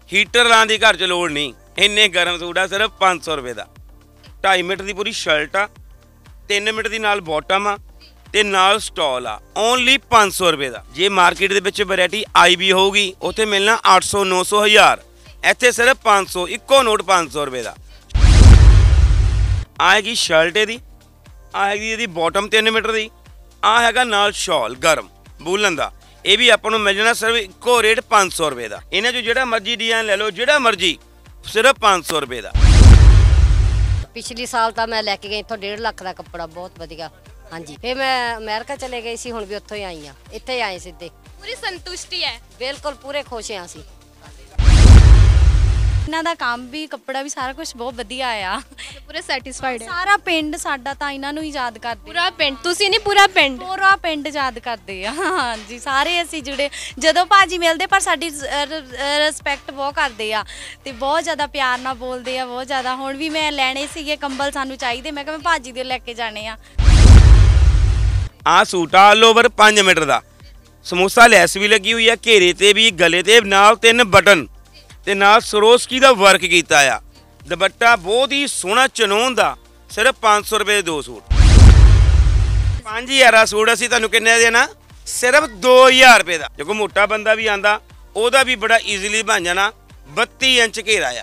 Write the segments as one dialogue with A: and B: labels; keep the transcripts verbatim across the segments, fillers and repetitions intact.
A: Heater लाने की घर च लोड़ नहीं। इन्ने गर्म सूट आ सिर्फ पाँच सौ रुपये का। ढाई मीटर की पूरी शर्ट आ, तीन मीटर की नाल बॉटम आ ते नाल स्टॉल आ, ओनली पाँच सौ रुपये का। जे मार्केट दे विच वैरायटी आई भी होगी उत्थे मिलना आठ सौ नौ सौ हज़ार, इत्थे सिर्फ पाँच सौ, इक्को नोट पाँच सौ रुपये का। आएगी शर्ट इहदी, आएगी इहदी बॉटम तीन मीटर की, आ हैगा नाल शॉल गर्म वूलन दा। ये भी आपां नूं मिल जाना सिर्फ इक्को रेट पाँच सौ रुपये का। इन्हां चों जिहड़ा मर्जी डिजाइन ले लो, जिहड़ा मर्जी, सिर्फ पाँच सौ रुपये का।
B: पिछली साल तो मैं लैके गई इत्थों डेढ़ लाख का कपड़ा, बहुत वधिया। हाँ जी, फिर मैं अमेरिका चले गई सी, हुण भी उत्थों ही आई हाँ, इत्थे आए सीधे।
C: पूरी संतुष्टि है?
B: बिल्कुल पूरे खुश हैं असीं।
D: इन्हां दा काम भी कपड़ा भी सारा कुछ बहुत वधिया आया,
C: पूरे सैटिस्फाइड है।
D: सारा पिंड साडा तां इन्हां नूं ही याद करदे।
C: पूरा पिंड तुसीं नहीं, पूरा पिंड
D: पूरा पिंड याद करदे आ। हाँ जी, सारे असीं जुड़े जदों भाजी मिलदे पर साडी रिस्पैक्ट बहुत करदे आ ते बहुत ज़्यादा प्यार नाल बोलदे आ, बहुत ज़्यादा। हुण भी मैं लैणे सीगे कंबल, सानूं चाहीदे, मैं कहा मैं भाजी दे लैके जाणे आ।
A: आ सूट ऑल ओवर पाँच मीटर का, समोसा लैस भी लगी हुई है, घेरे ते भी, गले ते नाल तीन बटन ते नाल सरोस्की का वर्क किया आ। दुपट्टा बहुत ही सोहना चनोन का, सिर्फ पाँच सौ रुपये दो सूट। पाँच हज़ार सूट असीं तुहानूं किन्ने देना? सिर्फ दो हज़ार रुपये का। जो कोई मोटा बंदा भी आंदा ओहदा भी बड़ा ईजीली बन जाना। बत्ती इंच घेरा आ।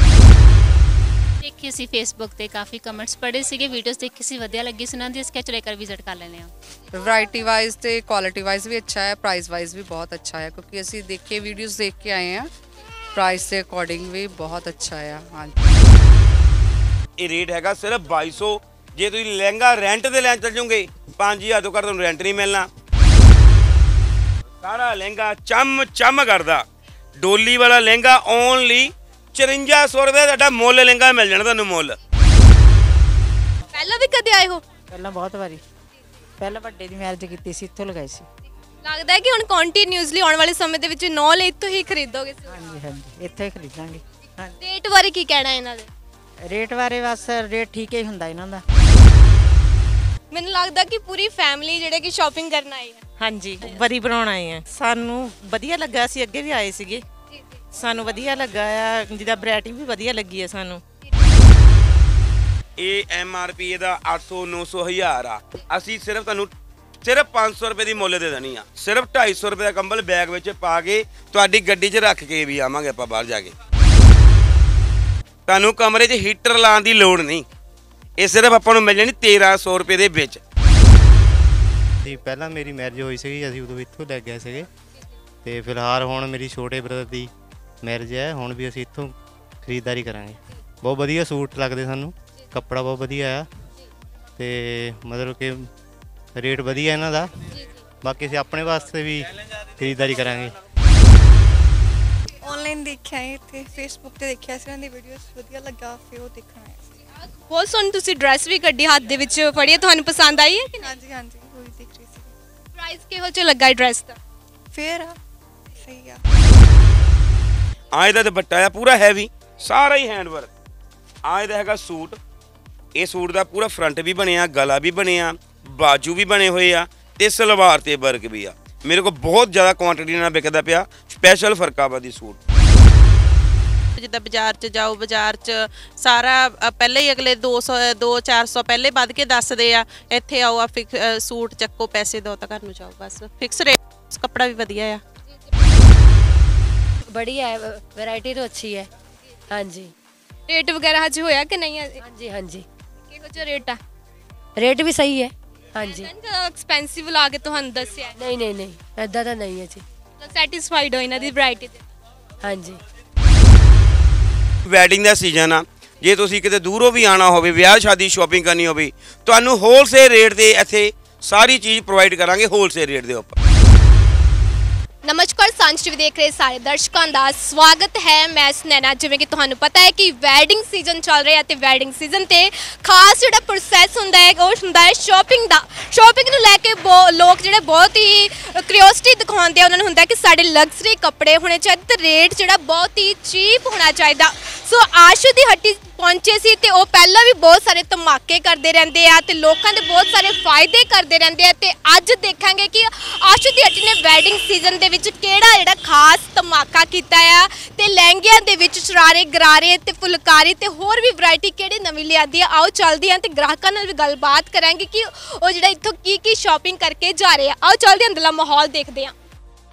E: देखी सी फेसबुक ते काफ़ी कमेंट्स पढ़े सीगे, वीडियोस देखी सी, वधिया लगी सी, उन्हां दी स्केच लेकर विजिट कर लेने आ।
F: वैरायटी वाइज ते क्वालिटी वाइज भी अच्छा है, प्राइस वाइज भी बहुत अच्छा है, क्योंकि असी देखे वीडियोस देख के आए हैं, प्राइस के अकॉर्डिंग भी बहुत अच्छा है। हाँ
A: ये रेट हैगा सिर्फ बाई सौ। जे तुसीं लहंगा रेंट ते लैन चल जाओगे पाँच हज़ार तो कर तुहानूं रेंट नहीं मिलना। सारा लहंगा चम चम करदा, डोली वाला लहंगा ओनली चुरंजा सौ रुपये का मुल लहंगा मिल जाना तुहानूं मुल।
C: पहला भी कदे आए हो?
G: पहला बहुत बारी, पहला ਵੱਡੇ ਦੀ ਮੈਰਿਜ ਕੀਤੀ ਸੀ, ਇੱਥੋਂ ਲਗਾਈ ਸੀ।
C: लगता है कि ਹੁਣ ਕੰਟੀਨਿਊਸਲੀ ਆਉਣ ਵਾਲੇ ਸਮੇਂ ਦੇ ਵਿੱਚ ਨੌ ਲਈ ਇੱਥੋਂ ਹੀ ਖਰੀਦੋਗੇ?
G: ਹਾਂਜੀ ਹਾਂਜੀ, ਇੱਥੋਂ ਹੀ ਖਰੀਦਾਂਗੇ। ਹਾਂਜੀ,
C: ਰੇਟ ਬਾਰੇ ਕੀ ਕਹਿਣਾ ਇਹਨਾਂ ਦੇ?
G: ਰੇਟ ਬਾਰੇ ਬਸ ਰੇਟ ਠੀਕ ਹੀ ਹੁੰਦਾ ਇਹਨਾਂ ਦਾ।
C: ਮੈਨੂੰ ਲੱਗਦਾ ਕਿ ਪੂਰੀ ਫੈਮਿਲੀ ਜਿਹੜੇ ਕਿ ਸ਼ਾਪਿੰਗ ਕਰਨ ਆਈ ਹੈ।
H: ਹਾਂਜੀ, ਵਰੀ ਬਣਾਉਣ ਆਏ ਆ, ਸਾਨੂੰ ਵਧੀਆ ਲੱਗਾ, ਅਸੀਂ ਅੱਗੇ ਵੀ ਆਏ ਸੀਗੇ, ਸਾਨੂੰ ਵਧੀਆ ਲੱਗਾ ਆ, ਜਿਹਦਾ ਵੈਰਾਈਟੀ ਵੀ ਵਧੀਆ ਲੱਗੀ ਹੈ ਸਾਨੂੰ।
A: ਇਹ ਐਮ ਆਰ ਪੀ ਇਹਦਾ ਅੱਠ सौ नौ सौ ਹਜ਼ਾਰ ਆ, ਅਸੀਂ ਸਿਰਫ ਤੁਹਾਨੂੰ सिर्फ पाँच सौ रुपये की मुल दे देनी आ। सिर्फ ढाई सौ रुपये का कंबल बैग में पा के तुहाडी गड्डी च रख के भी आवांगे आपां बाहर जाके। तुहानूं कमरे च हीटर लाने की लोड़ नहीं, ये सिर्फ आपां नूं मिल जानी तेरह सौ रुपये दे विच।
I: जी पहला मेरी मैरिज हुई सी, असीं उदों इत्थों लै गए सीगे ते फिलहाल हुण मेरी छोटे ब्रदर की मैरिज है, हुण भी असीं इत्थों खरीददारी करांगे। बहुत वधिया सूट लगदे सानूं, कपड़ा बहुत वधिया आ ते मतलब कि रेट वधिया इन्हां दा। बाकी असीं अपने वास्ते भी खरीददारी करांगे।
J: ऑनलाइन देखिया है, इत्थे फेसबुक ते देखिया सी, इन्हां दी वीडियोस वधिया लगा, फिर वो देखण आए सी।
C: ਬਹੁਤ ਸੋਹਣੀ ਤੁਸੀਂ ਡਰੈਸ ਵੀ ਕੱਢੀ ਹੱਥ ਦੇ ਵਿੱਚ ਫੜੀ, ਤੁਹਾਨੂੰ ਪਸੰਦ ਆਈ ਹੈ ਕਿ ਨਹੀਂ?
J: ਹਾਂਜੀ ਹਾਂਜੀ, ਉਹੀ ਦੇਖ ਰਹੀ ਸੀ।
C: ਪ੍ਰਾਈਸ ਕਿਹੋ ਜਿਹਾ ਲੱਗਾ ਇਹ ਡਰੈਸ ਦਾ?
J: ਫੇਰ ਆ ਸਹੀ ਆ।
A: ਆ ਇਹਦਾ ਦੁਪੱਟਾ ਆ ਪੂਰਾ हैवी, ਸਾਰਾ ਹੀ हैंड वर्क। आ ਇਹਦਾ ਹੈਗਾ सूट, ਇਹ सूट ਦਾ ਪੂਰਾ फ्रंट भी ਬਣਿਆ, गला भी ਬਣਿਆ, बाजू भी बने हुए आ ते सलवार ते वर्क भी आ। मेरे को बहुत ज़्यादा क्वांटिटी नाल बिकदा पिया, स्पैशल फरकाबादी सूट।
H: जिद्दां बाजार च जाओ, बाजार च सारा पहले ही अगले दो सौ दो चार सौ पहले वध के दसदे आ, इत्थे आओ आ फिक सूट चक्को, पैसे दो तो घर नूं जाओ, बस फिक्स रेट। कपड़ा भी वधिया आ,
B: बढ़िया है, वैरायटी तो अच्छी है। हाँ जी,
C: रेट वगैरह हज होया कि नहीं?
B: हाँ जी हाँ जी,
C: किहो जिहा रेट आ?
B: रेट भी सही है। हाँ जी,
C: एक्सपेंसिव ला के ਤੁਹਾਨੂੰ ਦੱਸਿਆ?
B: नहीं नहीं नहीं, ऐदा तो नहीं है जी।
C: ਸੈਟੀਸਫਾਈਡ ਹੋ ਇਹਨਾਂ ਦੀ ਵੈਰਾਈਟੀ ਤੇ?
B: हाँ जी।
A: ਵੈਡਿੰਗ ਦਾ ਸੀਜ਼ਨ ਆ, ਜੇ ਤੁਸੀਂ ਕਿਤੇ ਦੂਰੋਂ ਵੀ ਆਣਾ ਹੋਵੇ, ਵਿਆਹ ਸ਼ਾਦੀ ਸ਼ਾਪਿੰਗ ਕਰਨੀ ਹੋਵੇ, ਤੁਹਾਨੂੰ ਹੋਲਸੇਲ ਰੇਟ ਤੇ ਇੱਥੇ ਸਾਰੀ ਚੀਜ਼ ਪ੍ਰੋਵਾਈਡ ਕਰਾਂਗੇ, ਹੋਲਸੇਲ ਰੇਟ ਦੇ ਉੱਪਰ।
C: नमस्कार, सांझ टीवी देख रहे सारे दर्शकों का स्वागत है। मैं सुनैना, जिवें कि तुहानूं पता है कि वैडिंग सीजन चल रहा है ते वैडिंग सीजन ते खास जिहड़ा प्रोसैस हुंदा है वो हुंदा है शॉपिंग दा। शॉपिंग नूं लैके लोग जिहड़े बहुत ही क्यूरियोसिटी दिखाउंदे आ, उन्हां नूं हुंदा है कि साडे लग्जरी कपड़े होने चाहिए ते रेट जिहड़ा बहुत ही चीप होना चाहिए। सो आशू दी हट्टी पहुंचे सी ते वो पहला भी बहुत सारे धमाके करते रहते हैं ते लोगों के बहुत सारे फायदे करते रहते हैं। ते अज देखांगे कि आशू दी हट्टी ने वैडिंग सीजन दे विच केड़ा जेड़ा खास धमाका ਕੀਤਾ ਆ ਤੇ ਲਹਿੰਗਿਆਂ ਦੇ ਵਿੱਚ ਸ਼ਰਾਰੇ ਗਰਾਰੇ ਤੇ ਫੁਲਕਾਰੀ ਤੇ ਹੋਰ ਵੀ ਵੈਰਾਈਟੀ ਕਿਹੜੀ ਨਵੀਂ ਲਿਆਂਦੀ ਆ। ਆਓ ਚੱਲਦੇ ਹਾਂ ਤੇ ਗ੍ਰਾਹਕਾਂ ਨਾਲ ਵੀ ਗੱਲਬਾਤ ਕਰਾਂਗੇ ਕਿ ਉਹ ਜਿਹੜਾ ਇੱਥੋਂ ਕੀ ਕੀ ਸ਼ਾਪਿੰਗ ਕਰਕੇ ਜਾ ਰਹੇ ਆ। ਆਓ ਚੱਲਦੇ ਹਾਂ ਅੰਦਰਲਾ ਮਾਹੌਲ ਦੇਖਦੇ ਹਾਂ।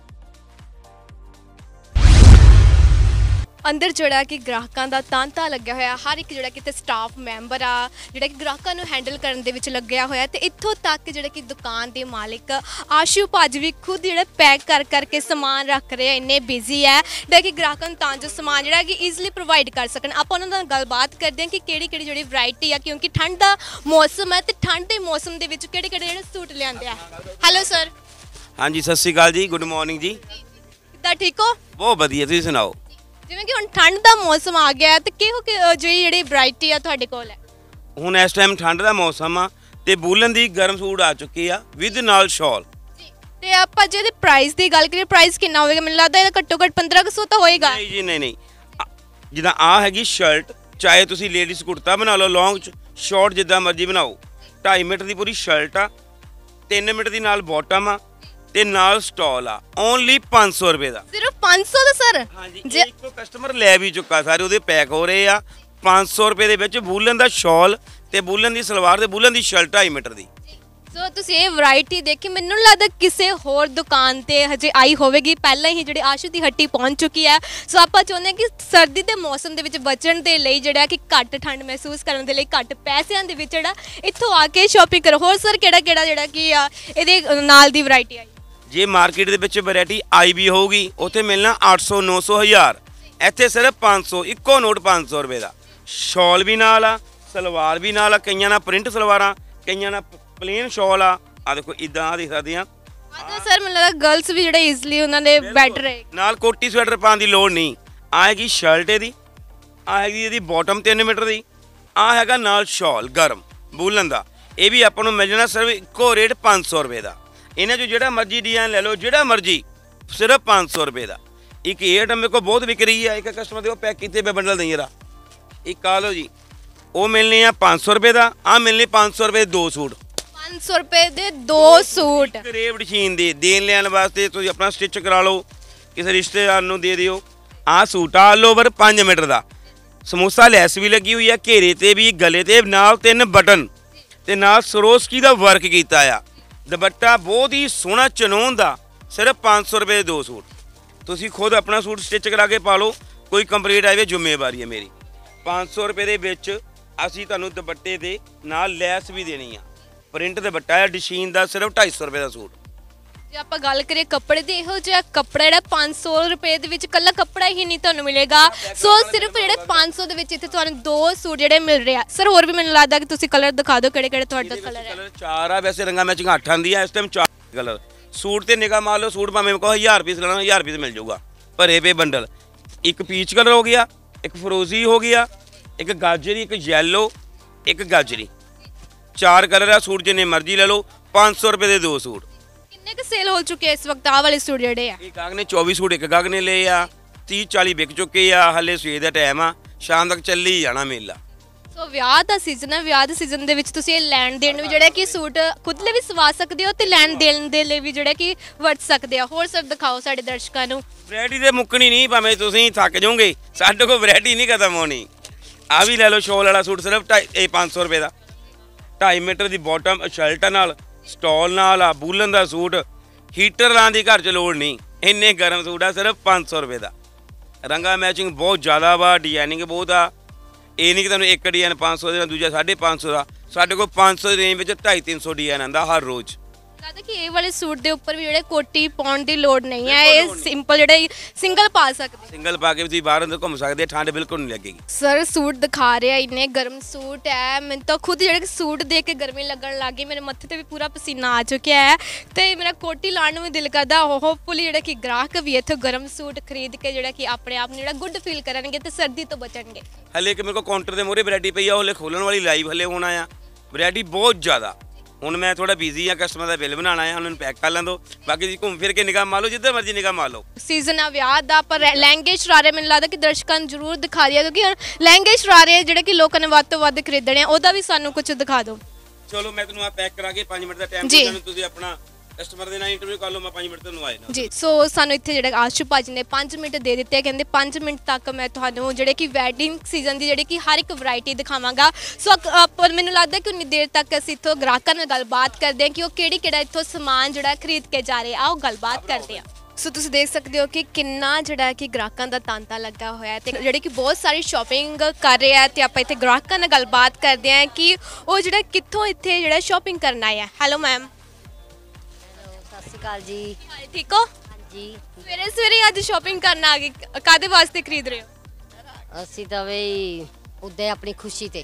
C: ਅੰਦਰ ਜਿਹੜਾ ਕਿ ਗ੍ਰਾਹਕਾਂ ਦਾ ਤਾਂਤਾ ਲੱਗਿਆ ਹੋਇਆ, ਹਰ ਇੱਕ ਜਿਹੜਾ ਕਿ ਤੇ ਸਟਾਫ ਮੈਂਬਰ ਆ ਜਿਹੜਾ ਕਿ ਗ੍ਰਾਹਕਾਂ ਨੂੰ ਹੈਂਡਲ ਕਰਨ ਦੇ ਵਿੱਚ ਲੱਗਿਆ ਹੋਇਆ ਤੇ ਇੱਥੋਂ ਤੱਕ ਜਿਹੜਾ ਕਿ ਦੁਕਾਨ ਦੇ ਮਾਲਿਕ ਆਸ਼ੂ ਭਾਜੀ ਵੀ ਖੁਦ ਜਿਹੜਾ ਪੈਕ ਕਰ ਕਰਕੇ ਸਮਾਨ ਰੱਖ ਰਹੇ ਆ। ਇੰਨੇ ਬਿਜ਼ੀ ਹੈ ਜਿਹੜਾ ਕਿ ਗ੍ਰਾਹਕਾਂ ਨੂੰ ਤਾਂ ਜੋ ਸਮਾਨ ਜਿਹੜਾ ਕਿ ਈਜ਼ੀਲੀ ਪ੍ਰੋਵਾਈਡ ਕਰ ਸਕਣ। ਆਪਾਂ ਉਹਨਾਂ ਨਾਲ ਗੱਲਬਾਤ ਕਰਦੇ ਹਾਂ ਕਿ ਕਿਹੜੀ ਕਿਹੜੀ ਜਿਹੜੀ ਵੈਰਾਈਟੀ ਆ, ਕਿਉਂਕਿ ਠੰਡ ਦਾ ਮੌਸਮ ਹੈ ਤੇ ਠੰਡ ਦੇ ਮੌਸਮ ਦੇ ਵਿੱਚ ਕਿਹੜੇ ਕਿਹੜੇ ਜਿਹੜੇ ਸੂਟ ਲਿਆਂਦੇ ਆ। Hello sir.
A: ਹਾਂਜੀ ਸਤਿ ਸ਼੍ਰੀ ਅਕਾਲ ਜੀ, ਗੁੱਡ ਮਾਰਨਿੰਗ ਜੀ।
C: ਕਿੱਦਾਂ, ਠੀਕ ਹੋ?
A: ਬਹੁਤ ਵਧੀਆ, ਤੁਸੀਂ ਸੁਣਾਓ।
C: ਜਿਵੇਂ ਕਿ ਹੁਣ ਠੰਡ ਦਾ ਮੌਸਮ ਆ ਗਿਆ ਤੇ ਕਿਹੋ ਜਿਹੀ ਜਿਹੜੀ ਵੈਰਾਈਟੀ ਆ ਤੁਹਾਡੇ ਕੋਲ ਹੈ?
A: ਹੁਣ ਇਸ ਟਾਈਮ ਠੰਡ ਦਾ ਮੌਸਮ ਆ ਤੇ ਬੂਲਨ ਦੀ ਗਰਮ ਸੂਟ ਆ ਚੁੱਕੀ ਆ ਵਿਦ ਨਾਲ ਸ਼ਾਲ।
C: ਤੇ ਆਪਾਂ ਜੇ ਇਹਦੇ ਪ੍ਰਾਈਸ ਦੀ ਗੱਲ ਕਰੀਏ, ਪ੍ਰਾਈਸ ਕਿੰਨਾ ਹੋਵੇਗਾ? ਮੈਨੂੰ ਲੱਗਦਾ ਇਹਦਾ ਘੱਟੋ ਘੱਟ ਪੰਦਰਾਂ ਸੌ ਤਾਂ ਹੋਏਗਾ।
A: ਨਹੀਂ ਜੀ, ਨਹੀਂ ਨਹੀਂ, ਜਿੱਦਾਂ ਆ ਹੈਗੀ ਸ਼ਰਟ, ਚਾਹੇ ਤੁਸੀਂ ਲੇਡੀਜ਼ ਕੁੜਤਾ ਬਣਾ ਲਓ, ਲੌਂਗ ਸ਼ਾਰਟ ਜਿੱਦਾਂ ਮਰਜ਼ੀ ਬਣਾਓ। ਢਾਈ ਮੀਟਰ ਦੀ ਪੂਰੀ ਸ਼ਰਟ ਆ, ਤਿੰਨ ਮੀਟਰ ਦੀ ਨਾਲ ਬਾਟਮ ਆ ਤੇ ਨਾਲ ਸਟਾਲ ਆ। ਓਨਲੀ ਪੰਜ ਸੌ ਰੁਪਏ ਦਾ।
C: ਸਿਰਫ ਪੰਜ ਸੌ ਦਾ ਸਰ?
A: ਹਾਂਜੀ, ਇੱਕੋ ਕਸਟਮਰ ਲੈ ਵੀ ਚੁੱਕਾ, ਸਾਰੇ ਉਹਦੇ ਪੈਕ ਹੋ ਰਹੇ ਆ। ਪੰਜ ਸੌ ਰੁਪਏ ਦੇ ਵਿੱਚ ਬੂਲਨ ਦਾ ਸ਼ਾਲ ਤੇ ਬੂਲਨ ਦੀ ਸਲਵਾਰ ਤੇ ਬੂਲਨ ਦੀ ਸ਼ਰਟ ਢਾਈ ਮੀਟਰ ਦੀ।
C: ਸੋ ਤੁਸੀਂ ਇਹ ਵੈਰਾਈਟੀ ਦੇਖੀ, ਮੈਨੂੰ ਲੱਗਦਾ ਕਿਸੇ ਹੋਰ ਦੁਕਾਨ ਤੇ ਹਜੇ ਆਈ ਹੋਵੇਗੀ, ਪਹਿਲਾਂ ਹੀ ਜਿਹੜੀ ਆਸ਼ੂ ਦੀ ਹੱਟੀ ਪਹੁੰਚ ਚੁੱਕੀ ਹੈ। ਸੋ ਆਪਾਂ ਚਾਹੁੰਦੇ ਹਾਂ ਕਿ ਸਰਦੀ ਦੇ ਮੌਸਮ ਦੇ ਵਿੱਚ ਬਚਣ ਦੇ ਲਈ ਜਿਹੜਾ ਕਿ ਘੱਟ ਠੰਡ ਮਹਿਸੂਸ ਕਰਨ ਦੇ ਲਈ ਘੱਟ ਪੈਸਿਆਂ ਦੇ ਵਿੱਚ ਜਿਹੜਾ ਇੱਥੋਂ ਆ ਕੇ ਸ਼ਾਪਿੰਗ ਕਰੋ। ਹੋਰ ਸਰ ਕਿਹੜਾ ਕਿਹੜਾ ਜਿਹੜਾ ਕਿ ਆ ਇਹਦੇ ਨਾਲ ਦੀ ਵੈਰਾਈਟੀ ਆਈ?
A: ਜੇ ਮਾਰਕੀਟ ਦੇ ਵਿੱਚ ਵੈਰਾਈਟੀ ਆਈ ਵੀ ਹੋਊਗੀ ਉੱਥੇ ਮਿਲਣਾ ਅੱਠ ਸੌ, ਨੌ ਸੌ, ਹਜ਼ਾਰ। ਇੱਥੇ ਸਿਰਫ ਪੰਜ ਸੌ, ਇੱਕੋ ਨੋਟ ਪੰਜ ਸੌ ਰੁਪਏ ਦਾ। ਸ਼ਾਲ ਵੀ ਨਾਲ ਆ, ਸਲਵਾਰ ਵੀ ਨਾਲ ਆ, ਕਈਆਂ ਨਾਲ ਪ੍ਰਿੰਟ ਸਲਵਾਰਾਂ, ਕਈਆਂ ਨਾਲ ਪਲੇਨ ਸ਼ਾਲ ਆ। ਆ ਦੇਖੋ ਇਦਾਂ ਆ ਦੇਖ ਸਕਦੇ ਆ।
C: ਆ ਸਰ ਮੈਨੂੰ ਲੱਗਦਾ ਗਰਲਸ ਵੀ ਜਿਹੜੇ ਈਜ਼ੀਲੀ ਉਹਨਾਂ ਦੇ ਬੈਟਰ ਹੈ।
A: ਨਾਲ ਕੋਟੀ ਸਵੈਟਰ ਪਾਉਣ ਦੀ ਲੋੜ ਨਹੀਂ। ਆ ਹੈਗੀ ਸ਼ਰਟ ਇਹਦੀ, ਆ ਹੈਗੀ ਇਹਦੀ ਬਾਟਮ ਤਿੰਨ ਮੀਟਰ ਦੀ, ਆ ਹੈਗਾ ਨਾਲ ਸ਼ਾਲ ਗਰਮ ਬੂਲਨ ਦਾ। ਇਹ ਵੀ ਆਪਾਂ ਨੂੰ ਮਿਲ ਜਾਣਾ ਸਿਰਫ ਇੱਕੋ ਰੇਟ ਪੰਜ ਸੌ ਰੁਪਏ ਦਾ। ਇਹਨਾਂ 'ਚੋਂ ਜਿਹੜਾ ਮਰਜ਼ੀ ਡਿਜ਼ਾਈਨ ਲੈ ਲਓ, ਜਿਹੜਾ ਮਰਜ਼ੀ, ਸਿਰਫ ਪੰਜ ਸੌ ਰੁਪਏ ਦਾ। ਇੱਕ ਇਹ ਆਈਟਮ ਮੇਰੇ ਕੋਲ ਬਹੁਤ ਵਿਕ ਰਹੀ ਹੈ, ਇੱਕ ਕਸਟਮਰ ਦੇ ਉਹ ਪੈਕ ਕੀਤੇ ਪਏ ਬੰਡਲ ਨਹੀਂ ਜਰਾ। ਇੱਕ ਆ ਲਓ ਜੀ, ਉਹ ਮਿਲਨੇ ਆ ਪੰਜ ਸੌ ਰੁਪਏ ਦਾ, ਆ ਮਿਲਨੇ ਪੰਜ ਸੌ ਰੁਪਏ ਦੇ ਦੋ ਸੂਟ।
C: ਪੰਜ ਸੌ ਰੁਪਏ ਦੇ ਦੋ ਸੂਟ
A: ਰੇਵ ਮਸ਼ੀਨ ਦੇ ਦੇਣ ਲੈਣ ਵਾਸਤੇ ਤੁਸੀਂ ਆਪਣਾ ਸਟਿਚ ਕਰਾ ਲਓ, ਕਿਸੇ ਰਿਸ਼ਤੇਦਾਰ ਨੂੰ ਦੇ ਦਿਓ। ਆਹ ਸੂਟ ਆ ਆਲ ਓਵਰ ਪੰਜ ਮੀਟਰ ਦਾ, ਸਮੋਸਾ ਲੈਸ ਵੀ ਲੱਗੀ ਹੋਈ ਆ, ਘੇਰੇ ਤੇ ਵੀ, ਗਲੇ ਤੇ ਨਾਲ ਤਿੰਨ ਬਟਨ ਤੇ ਨਾਲ ਸਰੋਸਕੀ ਦਾ ਵਰਕ ਕੀਤਾ ਆ। ਦੁਪੱਟਾ ਬਹੁਤ ਹੀ ਸੋਹਣਾ ਚਨੋਨ ਦਾ, ਸਿਰਫ ਪੰਜ ਸੌ ਰੁਪਏ ਦੇ ਦੋ ਸੂਟ। ਤੁਸੀਂ ਖੁਦ ਆਪਣਾ ਸੂਟ ਸਟਿਚ ਕਰਾ ਕੇ ਪਾ ਲਓ, ਕੋਈ ਕੰਪਲੀਟ ਆਵੇ ਜ਼ਿੰਮੇਵਾਰੀ ਹੈ ਮੇਰੀ। ਪੰਜ ਸੌ ਰੁਪਏ ਦੇ ਵਿੱਚ ਅਸੀਂ ਤੁਹਾਨੂੰ ਦੁਪੱਟੇ ਦੇ ਨਾਲ ਲੈਸ ਵੀ ਦੇਣੀ ਆ। ਪ੍ਰਿੰਟ ਦੁਪੱਟਾ ਹੈ ਡਿਸ਼ੀਨ ਦਾ, ਸਿਰਫ ਢਾਈ ਸੌ ਰੁਪਏ ਦਾ ਸੂਟ।
C: ਜੇ ਆਪਾਂ ਗੱਲ ਕਰੀਏ ਕੱਪੜੇ ਦੀ, ਇਹੋ ਜਿਹਾ ਕੱਪੜਾ ਜਿਹੜਾ ਪੰਜ ਸੌ ਰੁਪਏ ਦੇ ਵਿੱਚ ਕੱਲਾ ਕੱਪੜਾ ਹੀ ਨਹੀਂ ਤੁਹਾਨੂੰ ਮਿਲੇਗਾ। ਸੋ ਸਿਰਫ ਜਿਹੜੇ ਪੰਜ ਸੌ ਦੇ ਵਿੱਚ ਇੱਥੇ ਤੁਹਾਨੂੰ ਦੋ ਸੂਟ ਜਿਹੜੇ ਮਿਲ ਰਹੇ ਆ। ਸਰ ਹੋਰ ਵੀ ਮੈਨੂੰ ਲੱਗਦਾ ਕਿ ਤੁਸੀਂ ਕਲਰ ਦਿਖਾ ਦਿਓ, ਕਿਹੜੇ ਕਿਹੜੇ ਤੁਹਾਡਾ ਕਲਰ ਹੈ?
A: ਕਲਰ ਚਾਰ ਆ, ਵੈਸੇ ਰੰਗਾਂ ਮੈਚਿੰਗ ਅੱਠ ਆਂਦੀ ਆ ਇਸ ਟਾਈਮ। ਚਾਰ ਕਲਰ ਸੂਟ ਤੇ ਨਿਗਾਹ ਮਾਰ ਲਓ, ਸੂਟ ਭਾਵੇਂ ਕਹੋ ਹਜ਼ਾਰ ਪੀਸ ਲੈਣਾ, ਹਜ਼ਾਰ ਪੀਸ ਮਿਲ ਜਾਊਗਾ ਭਰੇ ਪਏ ਬੰਡਲ। ਇੱਕ ਪੀਚ ਕਲਰ ਹੋ ਗਿਆ, ਇੱਕ ਫਰੋਜ਼ੀ ਹੋ ਗਿਆ, ਇੱਕ ਗਾਜਰੀ, ਇੱਕ ਯੈਲੋ, ਇੱਕ ਗਾਜਰੀ। ਚਾਰ ਕਲਰ ਆ, ਸੂਟ ਜਿੰਨੇ ਮਰਜ਼ੀ ਲੈ ਲਓ, ਪੰਜ ਸੌ ਰੁਪਏ ਦੇ ਦੋ ਸੂਟ।
C: ਕਿੰਨੇ ਕੁ ਸੇਲ ਹੋ ਚੁੱਕੇ ਇਸ ਵਕਤ ਆਹ ਵਾਲੇ ਸੂਟ ਜਿਹੜੇ ਆ?
A: ਇਹ ਗਾਹਕ ਨੇ ਚੌਵੀ ਸੂਟ ਇੱਕ ਗਾਹਕ ਨੇ ਲਏ ਆ, ਤੀਹ ਚਾਲੀ ਵਿਕ ਚੁੱਕੇ ਆ। ਹਲੇ ਸਵੇਰ ਦਾ ਟਾਈਮ ਆ, ਸ਼ਾਮ ਤੱਕ ਚੱਲੀ ਜਾਣਾ ਮੇਲਾ।
C: ਸੋ ਵਿਆਹ ਦਾ ਸੀਜ਼ਨ ਹੈ, ਵਿਆਹ ਦੇ ਸੀਜ਼ਨ ਦੇ ਵਿੱਚ ਤੁਸੀਂ ਇਹ ਲੈਣ ਦੇਣ ਵੀ ਜਿਹੜਾ ਕਿ ਸੂਟ ਖੁਦ ਲਈ ਵੀ ਸਵਾ ਸਕਦੇ ਹੋ ਤੇ ਲੈਣ ਦੇਣ ਦੇ ਲਈ ਵੀ ਜਿਹੜਾ ਕਿ ਵਰਤ ਸਕਦੇ ਆ। ਹੋਰ ਸਭ ਦਿਖਾਓ ਸਾਡੇ ਦਰਸ਼ਕਾਂ ਨੂੰ।
A: ਵੈਰਾਈਟੀ ਦੇ ਮੁੱਕਣੀ ਨਹੀਂ, ਭਾਵੇਂ ਤੁਸੀਂ ਥੱਕ ਜਾਓਗੇ, ਸਾਡੇ ਕੋਲ ਵੈਰਾਈਟੀ ਨਹੀਂ ਖਤਮ ਹੋਣੀ। ਆ ਵੀ ਲੈ ਲਓ ਸ਼ੋਲ ਵਾਲਾ ਸੂਟ, ਸਿਰਫ ਢਾਈ ਇਹ ਪੰਜ ਸੌ ਰੁਪਏ ਦਾ। ਢਾਈ ਮੀਟਰ ਦੀ ਬਾਟਮ ਸ਼ਰਟ ਨਾਲ, ਸਟਾਲ ਨਾਲ ਆ, ਬੂਲਨ ਦਾ ਸੂਟ। ਹੀਟਰ ਲਾਉਣ ਦੀ ਘਰ 'ਚ ਲੋੜ ਨਹੀਂ, ਇੰਨੇ ਗਰਮ ਸੂਟ ਆ, ਸਿਰਫ ਪੰਜ ਸੌ ਰੁਪਏ ਦਾ। ਰੰਗਾ ਮੈਚਿੰਗ ਬਹੁਤ ਜ਼ਿਆਦਾ ਵਾ, ਡਿਜ਼ਾਈਨਿੰਗ ਬਹੁਤ ਆ। ਇਹ ਨਹੀਂ ਕਿ ਤੁਹਾਨੂੰ ਇੱਕ ਡਿਜ਼ਾਈਨ ਪੰਜ ਸੌ ਦੇ ਨਾਲ ਦੂਜਾ ਸਾਢੇ ਪੰਜ ਸੌ ਦਾ। ਸਾਡੇ ਕੋਲ ਪੰਜ ਸੌ ਦੀ ਰੇਂਜ ਵਿੱਚ ਢਾਈ ਤਿੰਨ ਸੌ ਡਿਜ਼ਾਈਨ ਆਉਂਦਾ ਹਰ ਰੋਜ਼।
C: ਲੱਗਦਾ ਕਿ ਇਹ ਵਾਲੇ ਸੂਟ ਦੇ ਉੱਪਰ ਵੀ ਜਿਹੜੇ ਕੋਟੀ ਪਾਉਣ ਦੀ ਲੋੜ ਨਹੀਂ ਹੈ, ਇਹ ਸਿੰਪਲ ਜਿਹੜੇ ਸਿੰਗਲ ਪਾ ਸਕਦੇ।
A: ਸਿੰਗਲ ਪਾ ਕੇ ਵੀ ਤੁਸੀਂ ਬਾਹਰ ਅੰਦਰ ਘੁੰਮ ਸਕਦੇ, ਠੰਡ ਬਿਲਕੁਲ ਨਹੀਂ ਲੱਗੇਗੀ।
C: ਸਰ ਸੂਟ ਦਿਖਾ ਰਿਹਾ, ਇੰਨੇ ਗਰਮ ਸੂਟ ਹੈ, ਮੈਨੂੰ ਤਾਂ ਖੁਦ ਜਿਹੜੇ ਸੂਟ ਦੇਖ ਕੇ ਗਰਮੀ ਲੱਗਣ ਲੱਗ ਗਈ। ਮੇਰੇ ਮੱਥੇ ਤੇ ਵੀ ਪੂਰਾ ਪਸੀਨਾ ਆ ਚੁੱਕਿਆ ਹੈ ਤੇ ਮੇਰਾ ਕੋਟੀ ਲਾਉਣ ਨੂੰ ਵੀ ਦਿਲ ਕਰਦਾ। ਹੋਪਫੁਲੀ ਜਿਹੜਾ ਕਿ ਗ੍ਰਾਹਕ ਵੀ ਇੱਥੋਂ ਗਰਮ ਸੂਟ ਖਰੀਦ ਕੇ ਜਿਹੜਾ ਕਿ ਆਪਣੇ ਆਪ ਨੂੰ ਜਿਹੜਾ ਗੁੱਡ ਫੀਲ ਕਰਨਗੇ ਤੇ ਸਰਦੀ ਤੋਂ ਬਚਣਗੇ।
A: ਹਲੇ ਕਿ ਮੇਰੇ ਕੋਲ ਕਾਊਂਟਰ ਦੇ ਮੂਹਰੇ ਵੈਰਾਈਟੀ ਪਈ ਆ, ਉਹ ਹਲੇ ਖੋਲਣ ਵਾਲੀ ਲਾਈਵ ਹਲੇ ਹੋਣਾ ਆ। ਵੈਰਾਈਟੀ ਬਹੁਤ ਜ਼ਿਆਦਾ। ਹੁਣ ਮੈਂ ਥੋੜਾ ਬਿਜ਼ੀ ਆ, ਕਸਟਮਰ ਦਾ ਬਿੱਲ ਬਣਾਉਣਾ ਆ, ਉਹਨਾਂ ਨੂੰ ਪੈਕ ਕਰ ਲਾਂ ਦੋ। ਬਾਕੀ ਜੀ ਘੁੰਮ ਫਿਰ ਕੇ ਨਿਗਾਹ ਮਾਰ ਲਓ, ਜਿੱਦਾਂ ਮਰਜ਼ੀ ਨਿਗਾਹ ਮਾਰ ਲਓ।
C: ਸੀਜ਼ਨ ਆ ਵਿਆਹ ਦਾ, ਪਰ ਲਹਿੰਗੇ ਸ਼ਰਾਰੇ ਮੈਨੂੰ ਲੱਗਦਾ ਕਿ ਦਰਸ਼ਕਾਂ ਨੂੰ ਜ਼ਰੂਰ ਦਿਖਾ ਦਿਆ, ਕਿਉਂਕਿ ਹੁਣ ਲਹਿੰਗੇ ਸ਼ਰਾਰੇ ਜਿਹੜੇ ਕਿ ਲੋਕਾਂ ਨੇ ਵੱਧ ਤੋਂ ਵੱਧ ਖਰੀਦਣੇ ਆ, ਉਹਦਾ ਵੀ ਸਾਨੂੰ ਕੁਝ ਦਿਖਾ ਦਿਓ।
A: ਚਲੋ ਮੈਂ ਤੁਹਾਨੂੰ ਆ ਪੈਕ ਕਰਾ ਕੇ ਪੰਜ ਮਿੰਟ ਦਾ ਟਾਈਮ
C: ਜੀ।
A: ਦੇ, ਤੁਸੀਂ ਆਪਣਾ ਕਸਟਮਰ ਦੇ ਨਾਲ ਇੰਟਰਵਿਊ ਕਰ ਲਓ, ਮੈਂ ਪੰਜ ਮਿੰਟ ਤੁਹਾਨੂੰ ਆਏ ਨਾ
C: ਜੀ। ਸੋ ਸਾਨੂੰ ਇੱਥੇ ਜਿਹੜੇ ਆਸ਼ੂ ਭਾਜੀ ਨੇ ਪੰਜ ਮਿੰਟ ਦੇ ਦਿੱਤੇ ਆ, ਕਹਿੰਦੇ ਪੰਜ ਮਿੰਟ ਤੱਕ ਮੈਂ ਤੁਹਾਨੂੰ ਜਿਹੜੇ ਕਿ ਵੈਡਿੰਗ ਸੀਜ਼ਨ ਦੀ ਜਿਹੜੀ ਕਿ ਹਰ ਇੱਕ ਵੈਰਾਈਟੀ ਦਿਖਾਵਾਂਗਾ। ਸੋ ਅ- ਪਰ ਮੈਨੂੰ ਲੱਗਦਾ ਕਿ ਉਨੀ ਦੇਰ ਤੱਕ ਅਸੀਂ ਇੱਥੋਂ ਗ੍ਰਾਹਕਾਂ ਨਾਲ ਗੱਲਬਾਤ ਕਰਦੇ ਹਾਂ ਕਿ ਉਹ ਕਿਹੜੀ ਕਿਹੜਾ ਇੱਥੋਂ ਸਮਾਨ ਜਿਹੜਾ ਖਰੀਦ ਕੇ ਜਾ ਰਹੇ ਆ, ਉਹ ਗੱਲਬਾਤ ਕਰਦੇ ਆ। ਸੋ ਤੁਸੀਂ ਦੇਖ ਸਕਦੇ ਹੋ ਕਿ ਕਿੰਨਾ ਜਿਹੜਾ ਕਿ ਗ੍ਰਾਹਕਾਂ ਦਾ ਤਾਂਤਾ ਲੱਗਾ ਹੋਇਆ ਹੈ ਤੇ ਜਿਹੜੇ ਕਿ ਬਹੁਤ ਸਾਰੀ ਸ਼ਾਪਿੰਗ ਕਰ ਰਹੇ ਆ ਤੇ ਆਪਾਂ ਇੱਥੇ ਗ੍ਰਾਹਕਾਂ ਨਾਲ ਗੱਲਬਾਤ ਕਰਦੇ ਹਾਂ ਕਿ ਉਹ ਜਿਹੜਾ ਕਿੱਥੋਂ ਇੱਥੇ ਜਿਹੜਾ ਸ਼ਾਪਿੰਗ ਕਰਨ ਆਏ ਆ। ਹੈਲੋ ਮੈਮ,
B: ਸਤਿ ਸ਼੍ਰੀ ਅਕਾਲ ਜੀ।
C: ਠੀਕ ਹੋ?
B: ਹਾਂਜੀ,
C: ਸਵੇਰੇ ਸਵੇਰੇ ਅੱਜ ਸ਼ਾਪਿੰਗ ਕਰਨ ਆ ਗਏ, ਕਾਦੇ ਵਾਸਤੇ ਖਰੀਦ ਰਹੇ ਹੋ?
B: ਅਸੀਂ ਤਾਂ ਬਈ ਉਦੇ ਆਪਣੀ ਖੁਸ਼ੀ ਤੇ।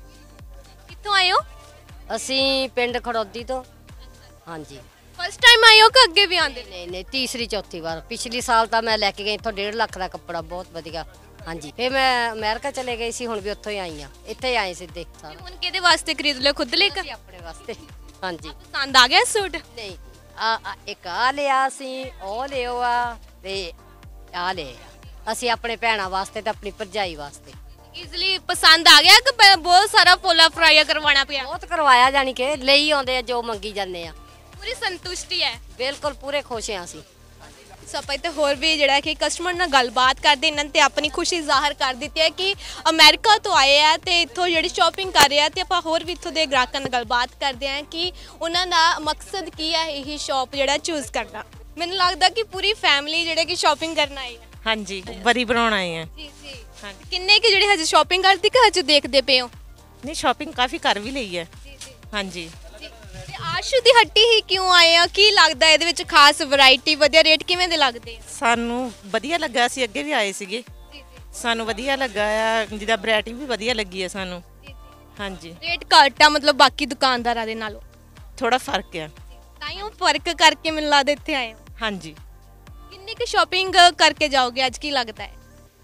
C: ਕਿੱਥੋਂ ਆਏ ਹੋ?
B: ਅਸੀਂ ਪਿੰਡ ਖੜੌਦੀ ਤੋਂ। ਹਾਂਜੀ।
C: ਫਸਟ ਟਾਈਮ ਆਏ ਹੋ ਕਿ ਅੱਗੇ ਵੀ ਆਉਂਦੇ ਨੇ?
B: ਨਹੀਂ ਨਹੀਂ, ਤੀਸਰੀ ਚੌਥੀ ਵਾਰ। ਪਿਛਲੀ ਸਾਲ ਤਾਂ ਮੈਂ ਲੈ ਕੇ ਗਈ ਇੱਥੋਂ ਡੇਢ ਲੱਖ ਦਾ ਕੱਪੜਾ, ਬਹੁਤ ਵਧੀਆ। ਹਾਂਜੀ, ਫਿਰ ਮੈਂ ਅਮਰੀਕਾ ਚਲੇ ਗਈ ਸੀ, ਹੁਣ ਵੀ ਉੱਥੋਂ ਹੀ ਆਈ ਆ, ਇੱਥੇ ਹੀ ਆਏ ਸਿੱਧੇ ਸਾਰਾ।
C: ਹੁਣ ਕਿਹਦੇ ਵਾਸਤੇ ਖਰੀਦ ਲਿਆ, ਖੁਦ ਲਈ?
B: ਅਸੀਂ ਆਪਣੇ ਵਾਸਤੇ। ਹਾਂਜੀ।
C: ਪਸੰਦ ਆ ਗਿਆ ਸੂਟ?
B: ਨਹੀਂ, ਆ ਆ- ਇੱਕ ਆ ਲਿਆ ਸੀ, ਉਹ ਲਿਓ ਆ ਤੇ ਆ ਲਿਆ ਅਸੀਂ ਆਪਣੇ ਭੈਣਾਂ ਵਾਸਤੇ ਤੇ ਆਪਣੀ ਭਰਜਾਈ ਵਾਸਤੇ।
C: ਈਜ਼ੀਲੀ ਪਸੰਦ ਆ ਗਿਆ ਕਿ ਬ- ਬਹੁਤ ਸਾਰਾ ਫੋਲਾ ਫਰਾਇਆ ਕਰਵਾਉਣਾ ਪਿਆ?
B: ਬਹੁਤ ਕਰਵਾਇਆ, ਜਾਨੀ ਕਿ ਲਈ ਆਉਂਦੇ ਆ ਜੋ ਮੰਗੀ ਜਾਂਦੇ ਆ।
C: ਪੂਰੀ ਸੰਤੁਸ਼ਟੀ ਹੈ?
B: ਬਿਲਕੁਲ ਪੂਰੇ ਖੁਸ਼ ਆ ਅਸੀਂ।
C: ਸੋ ਆਪਾਂ ਇੱਥੇ ਹੋਰ ਵੀ ਜਿਹੜਾ ਕਿ ਕਸਟਮਰ ਨਾਲ ਗੱਲਬਾਤ ਕਰਦੇ, ਇਹਨਾਂ ਤੇ ਆਪਣੀ ਖੁਸ਼ੀ ਜ਼ਾਹਰ ਕਰ ਦਿੱਤੀ ਹੈ ਕਿ ਅਮਰੀਕਾ ਤੋਂ ਆਏ ਆ ਤੇ ਇੱਥੋਂ ਜਿਹੜੀ ਸ਼ਾਪਿੰਗ ਕਰ ਰਹੇ ਆ ਤੇ ਆਪਾਂ ਹੋਰ ਵੀ ਇੱਥੋਂ ਦੇ ਗ੍ਰਾਹਕਾਂ ਨਾਲ ਗੱਲਬਾਤ ਕਰਦੇ ਹਾਂ ਕਿ ਉਹਨਾਂ ਦਾ ਮਕਸਦ ਕੀ ਹੈ ਇਹ ਸ਼ਾਪ ਜਿਹੜਾ ਚੂਜ਼ ਕਰਨਾ। ਮੈਨੂੰ ਲੱਗਦਾ ਕਿ ਪੂਰੀ ਫੈਮਿਲੀ ਜਿਹੜੇ ਕਿ ਸ਼ਾਪਿੰਗ ਕਰਨ ਆਈ ਹੈ।
G: ਹਾਂਜੀ, ਵਰੀ ਬਣਾਉਣ ਆਏ ਆ।
C: ਜੀ ਜੀ। ਕਿੰਨੇ ਕਿ ਜਿਹੜੇ ਹਜੇ ਸ਼ਾਪਿੰਗ ਕਰਦੀ ਕਿ ਹਜੇ ਦੇਖਦੇ ਪਏ ਹੋ?
G: ਨਹੀਂ, ਸ਼ਾਪਿੰਗ ਕਾਫੀ ਕਰ ਵੀ ਲਈ ਹੈ।
C: ਜੀ ਜੀ।
G: ਹਾਂਜੀ।
C: ਤੇ ਆਸ਼ੂ ਦੀ ਹੱਟੀ ਹੀ ਕਿਉਂ ਆਏ ਆ? ਕੀ ਲੱਗਦਾ ਇਹਦੇ ਵਿੱਚ ਖਾਸ ਵੈਰਾਈਟੀ, ਵਧੀਆ ਰੇਟ ਕਿਵੇਂ ਦੇ ਲੱਗਦੇ ਆ?
G: ਸਾਨੂੰ ਵਧੀਆ ਲੱਗਾ, ਅਸੀਂ ਅੱਗੇ ਵੀ ਆਏ ਸੀਗੇ, ਸਾਨੂੰ ਵਧੀਆ ਲੱਗਾ ਆ, ਜਿਹਦਾ ਵੈਰਾਈਟੀ ਵੀ ਵਧੀਆ ਲੱਗੀ ਹੈ ਸਾਨੂੰ। ਹਾਂਜੀ।
C: ਰੇਟ ਘੱਟ ਆ ਮਤਲਬ ਬਾਕੀ ਦੁਕਾਨਦਾਰਾਂ ਦੇ ਨਾਲੋਂ?
G: ਥੋੜਾ ਫਰਕ ਆ।
C: ਤਾਂ ਹੀ ਉਹ ਫਰਕ ਕਰਕੇ ਮੈਨੂੰ ਲੱਗਦਾ ਇੱਥੇ ਆਏ ਹੋ।
G: ਹਾਂਜੀ।
C: ਕਿੰਨੀ ਕੁ ਸ਼ਾਪਿੰਗ ਕਰਕੇ ਜਾਓਗੇ ਅੱਜ, ਕੀ ਲੱਗਦਾ ਹੈ?